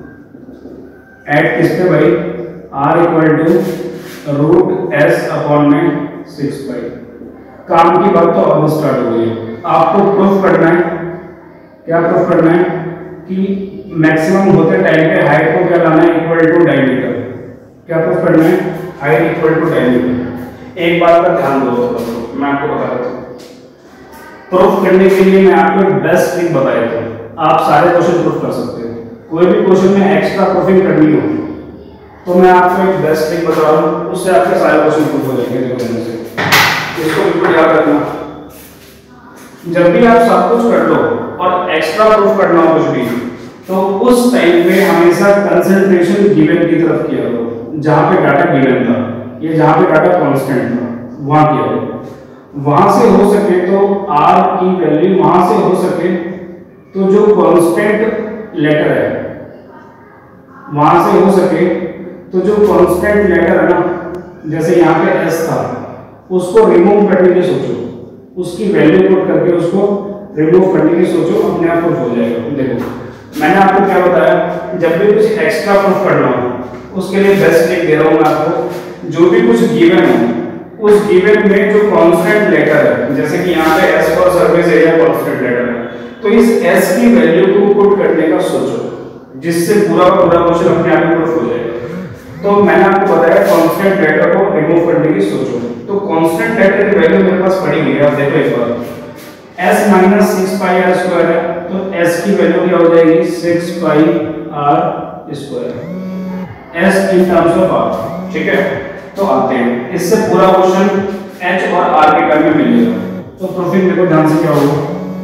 at किस पे भाई, r equal to √s upon में 6 पाई। काम की बात तो अब स्टार्ट हो गई है। आपको प्रूफ करना है, क्या प्रूफ करना है कि मैक्सिमम होते टाइम पे हाइट को क्या लाना है, इक्वल टू डायमीटर। क्या प्रूफ करना है, हाइट इक्वल टू डायमीटर। एक बात का ध्यान दो, मैं आपको बता देता हूँ। प्रूफ करने के लिए मैं आपको एक बेस्ट ट्रिक बता देता हूँ, आप सारे क्वेश्चन प्रूफ कर सकते हो। कोई भी क्वेश्चन में एक्स्ट्रा प्रूफिंग करनी हो तो मैं आपको एक बेस्ट ट्रिक बता रहा हूँ, उससे आपके सारे क्वेश्चन प्रूफ हो जाएंगे। इसको बिल्कुल याद रखना, जब भी आप सब कुछ कर लो और एक्स्ट्रा प्रूफ करना हो कुछ भी, तो उस टाइम पे हमेशा कंसंट्रेशन गिवन की तरफ किया करो, जहां पे डाटा गिवन था, ये जहां पे डाटा कांस्टेंट था वहां किया करो। वहां से हो सके तो r की वैल्यू, वहां से हो सके तो जो कांस्टेंट लेटर है, वहां से हो सके तो जो कांस्टेंट लेटर है ना, जैसे यहाँ पे s था, उसको रिमूव करने की सोचो, उसकी वैल्यू पुट करके उसको रिमूव करने की सोचो, अपने आप प्रूफ हो जाएगा। देखो मैंने आपको क्या बताया, जब भी कुछ एक्स्ट्रा प्रूफ करना हो उसके लिए बेस्ट ट्रिक दे रहा हूँ मैं आपको। जो भी कुछ गिवन हो उस गिवन में जो कांस्टेंट लेटर है, जैसे कि यहाँ पे s for surface area constant letter है, तो इस s की वैल्यू को पुट करने का सोचो, जिससे पूरा पूरा क्वेश्चन अपने आप में प्रूफ हो जाएगा। तो मैंने आपको बताया कांस्टेंट लेटर को रिमूव करने की सोचो। तो कांस्टेंट लेटर की वैल्यू मेरे पास पड़ी हुई है, आप देखो एक बार। s minus six pi R square है, तो s की वैल्यू क्या हो जाएगी, six pi R square, s in terms of r। ठीक है, तो आते हैं इससे पूरा क्वेश्चन h और r के टर्म में मिलेगा। तो प्रूफिंग देखो ध्यान से क्या होगा।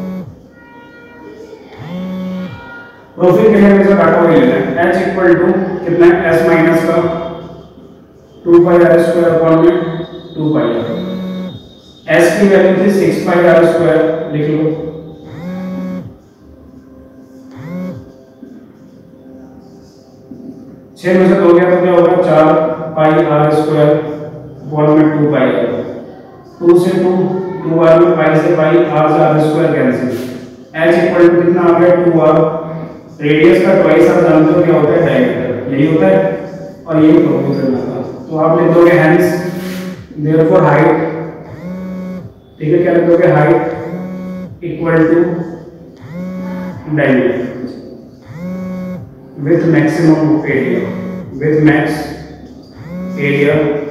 प्रूफिंग के लिए हमेशा डाटा वही लेना है, h इक्वल टू कितना है, s माइनस का 2 पाई आर स्क्वायर अपॉन में 2 पाई आर। s की वैल्यू थी 6 पाई आर स्क्वायर, लिख लो। छह में से दो गया तो क्या होगा, 4 पाई आर स्क्वायर अपॉन में 2 पाई आर। 2 से 2 आर में पाई से पाई, आर से R square cancel. h equal to कितना आ गया, 2 आर। रेडियस का ट्वाइस आप जानते हो क्या होता है, डायमीटर, यही होता है, और यही प्रोपोर्शन होता है। तो आप लिख दोगे हेंस देयरफॉर हाइट, ठीक है, क्या लिख दोगे, height equal to diameter with maximum area, with max area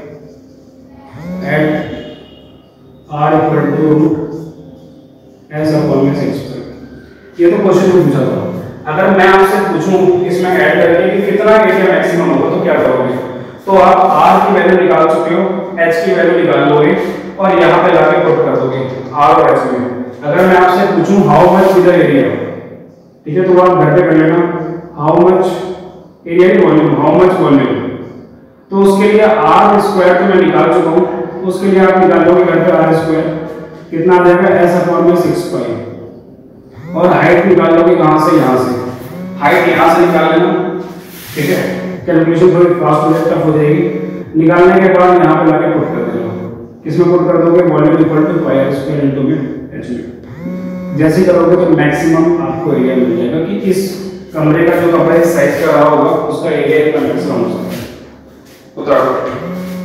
at r equal to S upon में 6। ये तो क्वेश्चन में पूछा था। अगर मैं आपसे पूछूं इसमें ऐड करके कि कितना एरिया मैक्सिमम होगा तो क्या करोगे, तो आप r की वैल्यू निकाल चुके हो, h की वैल्यू निकाल लोगे और यहाँ पे लाके पुट कर दोगे r और h में। अगर मैं आपसे पूछूं how much is the area, ठीक है, तो आप घर पे कर लेना, हाउ मच एरिया की वॉल्यूम, हाउ मच वॉल्यूम। तो उसके लिए r स्क्वायर तो मैं निकाल चुका हूँ, उसके लिए आप निकाल लोगे घर पे r स्क्वायर, कितना आ जाएगा, s अपॉन में 6 पाई। और हाइट निकाल लोगे कहां से, यहां से, हाइट यहां से निकाल लेना, ठीक है। कैलकुलेशन थोड़ी फास्ट हो जाएगी, टफ हो जाएगी। निकालने के बाद यहां पे लाके पुट कर देना, किसमें पुट कर दोगे, volume equal to pi R square into में h में। जैसे ही करोगे तो मैक्सिमम आपको एरिया मिल जाएगा कि इस कमरे का जो कमरा इस साइज का रहा होगा उसका एरिया इतना मैक्सिमम हो सकता है। उतारो।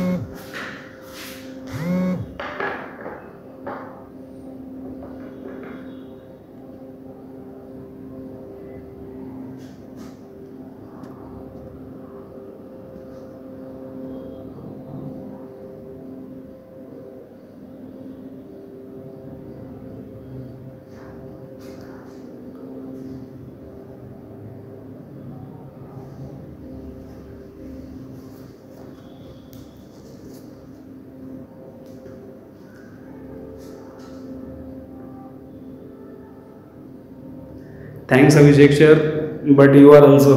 Thanks Abhishek sir, but you are also,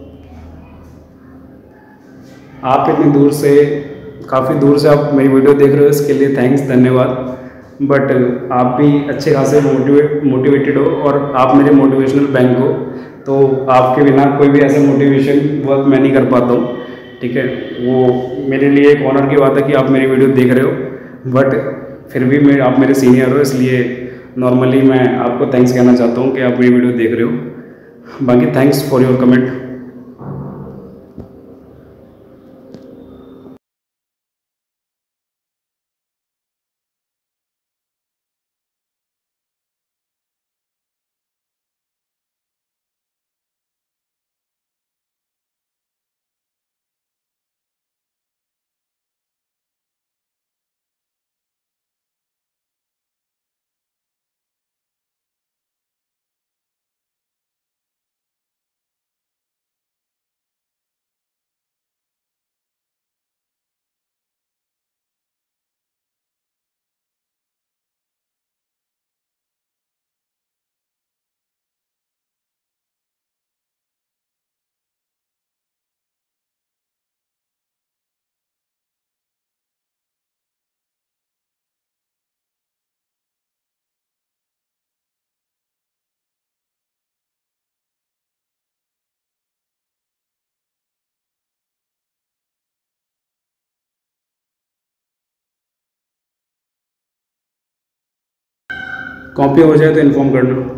आप इतनी दूर से, काफ़ी दूर से आप मेरी वीडियो देख रहे हो, इसके लिए थैंक्स, धन्यवाद। बट आप भी अच्छे खासे मोटिवेटेड हो और आप मेरे मोटिवेशनल बैंक हो, तो आपके बिना कोई भी ऐसा मोटिवेशन वर्क मैं नहीं कर पाता हूँ, ठीक है। वो मेरे लिए एक ऑनर की बात है कि आप मेरी वीडियो देख रहे हो, बट फिर भी आप मेरे सीनियर हो, इसलिए नॉर्मली मैं आपको थैंक्स कहना चाहता हूँ कि आप मेरी वीडियो देख रहे हो। बाकी thanks for your comment. Copy हो जाए तो इन्फॉर्म करना।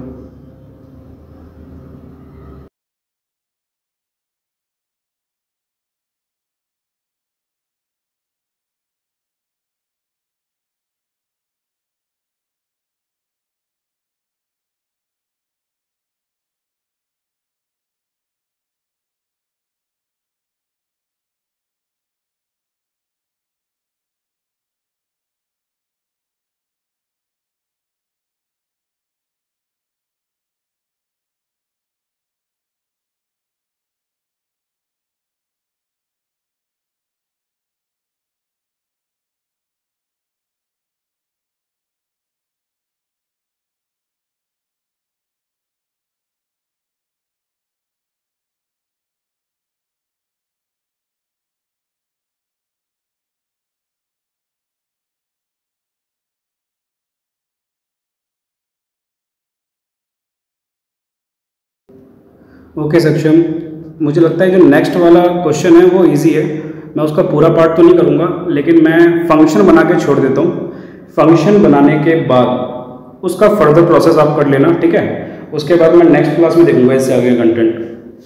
ओके सक्षम, मुझे लगता है जो नेक्स्ट वाला क्वेश्चन है वो इजी है। मैं उसका पूरा पार्ट तो नहीं करूँगा, लेकिन मैं फंक्शन बना के छोड़ देता हूँ। फंक्शन बनाने के बाद उसका फर्दर प्रोसेस आप कर लेना, ठीक है। उसके बाद मैं नेक्स्ट क्लास में देखूंगा इससे आगे कंटेंट।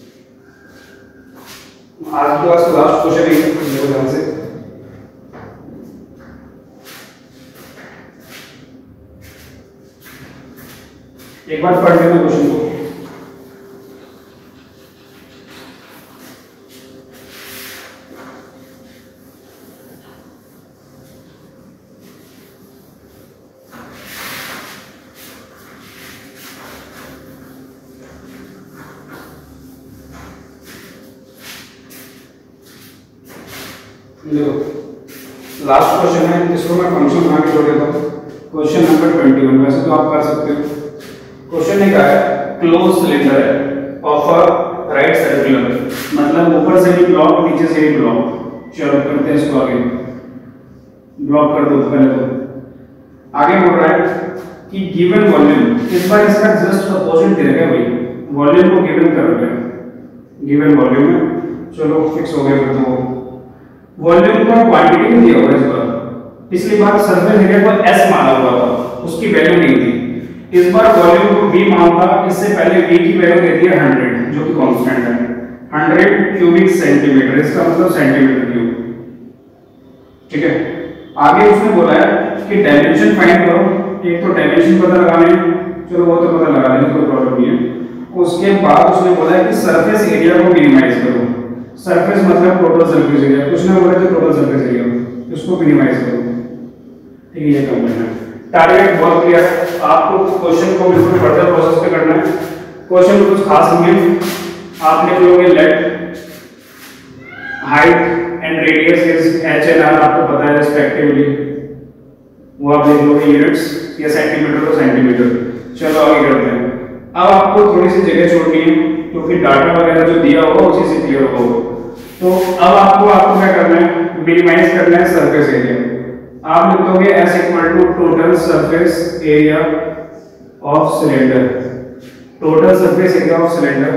आज क्लास का लास्ट क्वेश्चन है ध्यान से। एक बार पढ़ लेना क्वेश्चन को। देखो लास्ट क्वेश्चन है, इसको मैं फंक्शन बना के छोड़ देता हूँ। क्वेश्चन नंबर 21, वैसे तो आप कर सकते हो। क्वेश्चन ने कहा है close cylinder of a right circular, मतलब ऊपर से भी ब्लॉक नीचे से भी ब्लॉक। चलो करते हैं इसको आगे, ब्लॉक कर दो पहले तो। आगे बोल रहा है कि गिवन वॉल्यूम, इस बार इसका जस्ट अपोजिट दे रखा है भाई, वॉल्यूम को गिवन कर रहे हैं, गिवन वॉल्यूम है। चलो फिक्स हो गया फिर तो। वॉल्यूम का क्वांटिटी नहीं दिया हुआ इस बार, पिछली बार सरफेस एरिया को s माना हुआ था, उसकी वैल्यू नहीं थी। इस बार वॉल्यूम को v मान था, इससे पहले v की वैल्यू दे दी है 100 जो कि कांस्टेंट है, 100 क्यूबिक सेंटीमीटर, इसका मतलब सेंटीमीटर क्यूब, ठीक है। आगे उसने बोला है कि डायमेंशन फाइंड करो। एक तो डायमेंशन पता लगाने, चलो वो तो पता लगा लेंगे, कोई प्रॉब्लम नहीं है। उसके बाद उसने बोला है कि सरफेस एरिया को मिनिमाइज करो। सरफेस मतलब टोटल सरफेस एरिया, कुछ ना बोले तो टोटल सरफेस एरिया, उसको मिनिमाइज करो, ठीक है। ये काम करना है। टारगेट बहुत क्लियर है, आपको क्वेश्चन को बिल्कुल फर्दर प्रोसेस पे करना है। क्वेश्चन कुछ खास नहीं है, आप लिख लोगे let height and radius is h and r, आपको पता है रिस्पेक्टिवली, वो आप लिख लोगे यूनिट्स या सेंटीमीटर तो सेंटीमीटर। चलो आगे करते हैं। अब आपको थोड़ी सी जगह छोड़नी है क्योंकि डाटा वगैरह जो दिया होगा उसी से क्लियर होगा। तो अब आपको क्या करना है, मिनिमाइज करना है सरफेस एरिया। आप लिख दोगे s equal to total surface area of cylinder. Total surface area of cylinder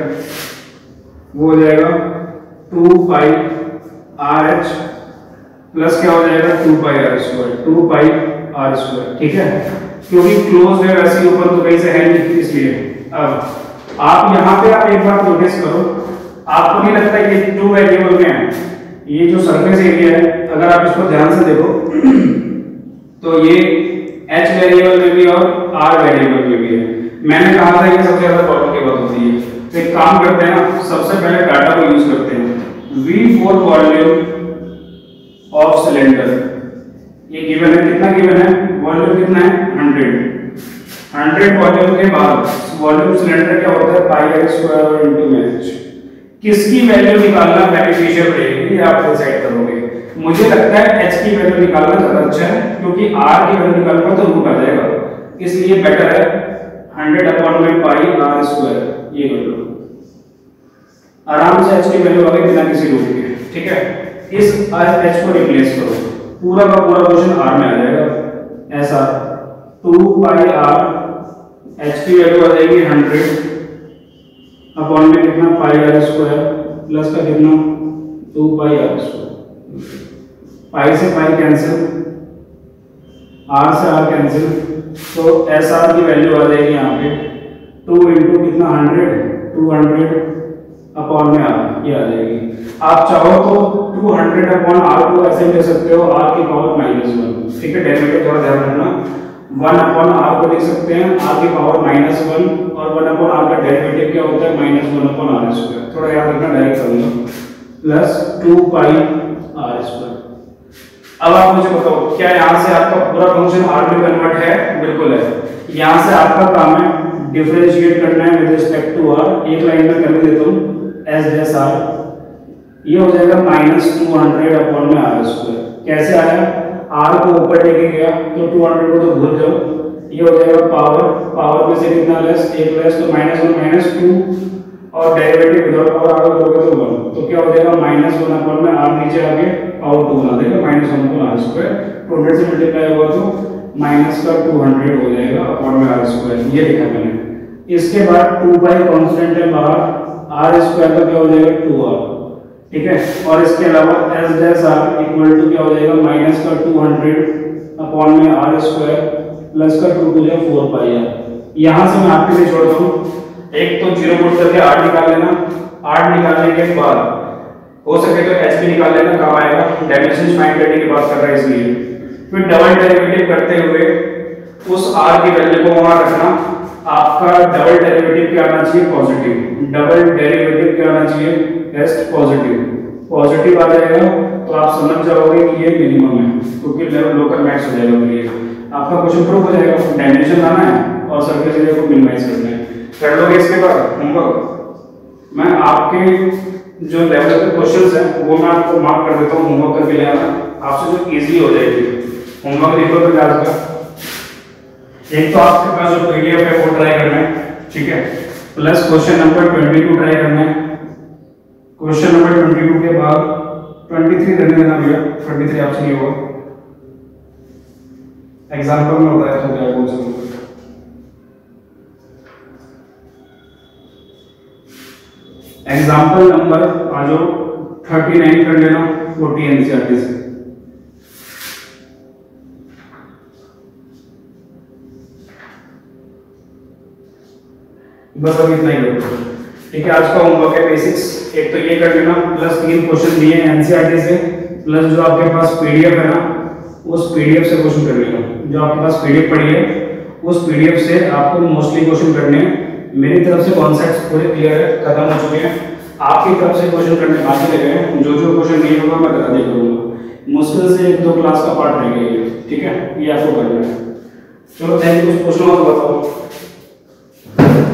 वो हो जाएगा 2 पाई आर एच प्लस क्या हो जाएगा 2 pi R square, 2 pi R square, ठीक है। क्योंकि क्लोज है वैसे ऊपर तो कहीं से है नहीं, इसलिए अब आप यहाँ पे आप एक बात नोटिस करो, आपको नहीं लगता कि 2 वेरिएबल में है ये जो सरफेस एरिया है, अगर आप इसको ध्यान से देखो तो ये h वेरिएबल में भी और r वेरिएबल में भी है। मैंने कहा था ये सबसे ज्यादा प्रॉब्लम की बात होती है। तो एक काम करते हैं ना, सबसे पहले डाटा को यूज करते हैं। V4 वॉल्यूम ऑफ सिलेंडर, ये गिवन है, कितना गिवन है, वॉल्यूम कितना है 100 वॉल्यूम के बाद वॉल्यूम सिलेंडर क्या होता है pi R square into h। किसकी वैल्यू निकालना बेनिफिशियल रहेगी ये आप डिसाइड करोगे। मुझे लगता है h की वैल्यू निकालना ज्यादा अच्छा है, क्योंकि r की वैल्यू निकालूंगा तो रूट आ जाएगा, इसलिए बेटर है 100 अपॉन में पाई आर स्क्वायर। ये कर लो, आराम से h की वैल्यू आ गई बिना किसी रूट के, ठीक है। इस h को रिप्लेस करो, पूरा का पूरा क्वेश्चन r में आ जाएगा। ऐसा 2 पाई r, h की वैल्यू आ जाएगी 100 अपॉन में कितना पाई आर स्क्वायर प्लस का कितना 2 पाई आर स्क्वायर। पाई से पाई कैंसिल, आर से आर कैंसिल, तो एस आर की वैल्यू आ जाएगी यहाँ पे 2 इंटू कितना 200 अपॉन में आर, ये आ जाएगी। आप चाहो तो 200 अपॉन आर को ऐसे ले सकते हो, आर की पावर -1, ठीक है। डेरिवेटिव थोड़ा ध्यान रखना, 1 अपॉन आर को लिख सकते हैं आर की पावर -1, और 1 अपॉन आर का डेरिवेटिव क्या होता है -1 अपॉन आर स्क्वायर, थोड़ा याद रखना, डायरेक्ट करूंगा, प्लस 2 पाई आर स्क्वायर। अब आप मुझे बताओ क्या यहाँ से आपका पूरा फंक्शन आर में कन्वर्ट है? बिल्कुल है। यहाँ से आपका काम है डिफरेंशिएट करना है विद रिस्पेक्ट टू आर। एक लाइन में कर देता हूँ एस डेस आर, ये हो जाएगा -200 अपॉन में आर स्क्वायर। कैसे आया, आर को ऊपर लेके गया तो 200 को तो भूल जाओ, ये हो जाएगा पावर में से कितना लेस, 1 लेस, तो -1 -2, और डेरिवेटिव विदाउट पावर आगे करोगे तो 1, तो क्या हो जाएगा -1 अपॉन में आर नीचे आके पावर 2 बना देगा, -1 अपॉन आर स्क्वायर। 200 से मल्टीप्लाई होगा तो -200 हो जाएगा अपॉन में आर स्क्वायर, ये लिखा मैंने। इसके बाद 2 पाई कांस्टेंट है बाहर, आर स्क्वायर का क्या हो जाएगा 2r, ठीक है। और इसके अलावा S dash R equal to क्या हो जाएगा माइनस का 200 अपॉन में आर स्क्वायर प्लस का 2 टू 4 पाई आर। यहाँ से मैं आपके लिए छोड़ता हूँ, एक तो जीरो पुट करके आर निकाल लेना, आर निकालने के बाद हो सके तो एच भी निकाल लेना, काम आएगा, डायमेंशन फाइंड करने की बात कर रहा है इसलिए। फिर डबल डेरिवेटिव करते हुए उस r की वैल्यू को वहां रखना, आपका डबल डेरिवेटिव क्या आना चाहिए पॉजिटिव, डबल डेरिवेटिव क्या आना चाहिए टेस्ट पॉजिटिव, पॉजिटिव आ जाएगा तो आप समझ जाओगे कि ये मिनिमम है, क्योंकि लेवल लोकल मैक्स हो जाएगा, फिर ये आपका क्वेश्चन प्रूव हो जाएगा। डायमेंशन लाना है और सरफेस एरिया को मिनिमाइज करना है, कर लोगे। इसके बाद होमवर्क मैं आपके जो लेवल के क्वेश्चंस हैं वो मैं आपको मार्क कर देता हूँ, होमवर्क करके ले आना, आपसे जो इजी हो जाएगी। होमवर्क लिखो तो आज का एक तो आपके पास जो पीडीएफ है वो ट्राई करना है, ठीक है, प्लस क्वेश्चन नंबर 22 ट्राई करना है। क्वेश्चन नंबर 22 के बाद 23 रहने देना भैया, 23 आपसे नहीं होगा, एग्जाम्पल में होता है तो क्या बोल सकते। एग्जाम्पल नंबर आ जाओ 39 कर लेना 40 एनसीईआरटी से। बस अभी इतना ही करो, ठीक है। आज का होमवर्क है बेसिक्स, एक तो ये कर लेना, प्लस 3 क्वेश्चन दिए हैं एनसीईआरटी से, प्लस जो आपके पास पीडीएफ है ना उस पीडीएफ से क्वेश्चन कर लेना, जो आपके पास पीडीएफ पड़ी है उस पीडीएफ से आपको मोस्टली क्वेश्चन करने हैं। मेरी तरफ से कॉन्सेप्ट्स पूरे क्लियर है, खत्म हो चुके हैं, आपकी तरफ से क्वेश्चन करने बाकी रह गए हैं, जो जो क्वेश्चन नहीं होगा मैं बता दिया करूंगा, मुश्किल से 1-2 क्लास का पार्ट रह गया है, ठीक है, ये आपको करना है। चलो थैंक यू, कुछ पूछना हो तो बताओ।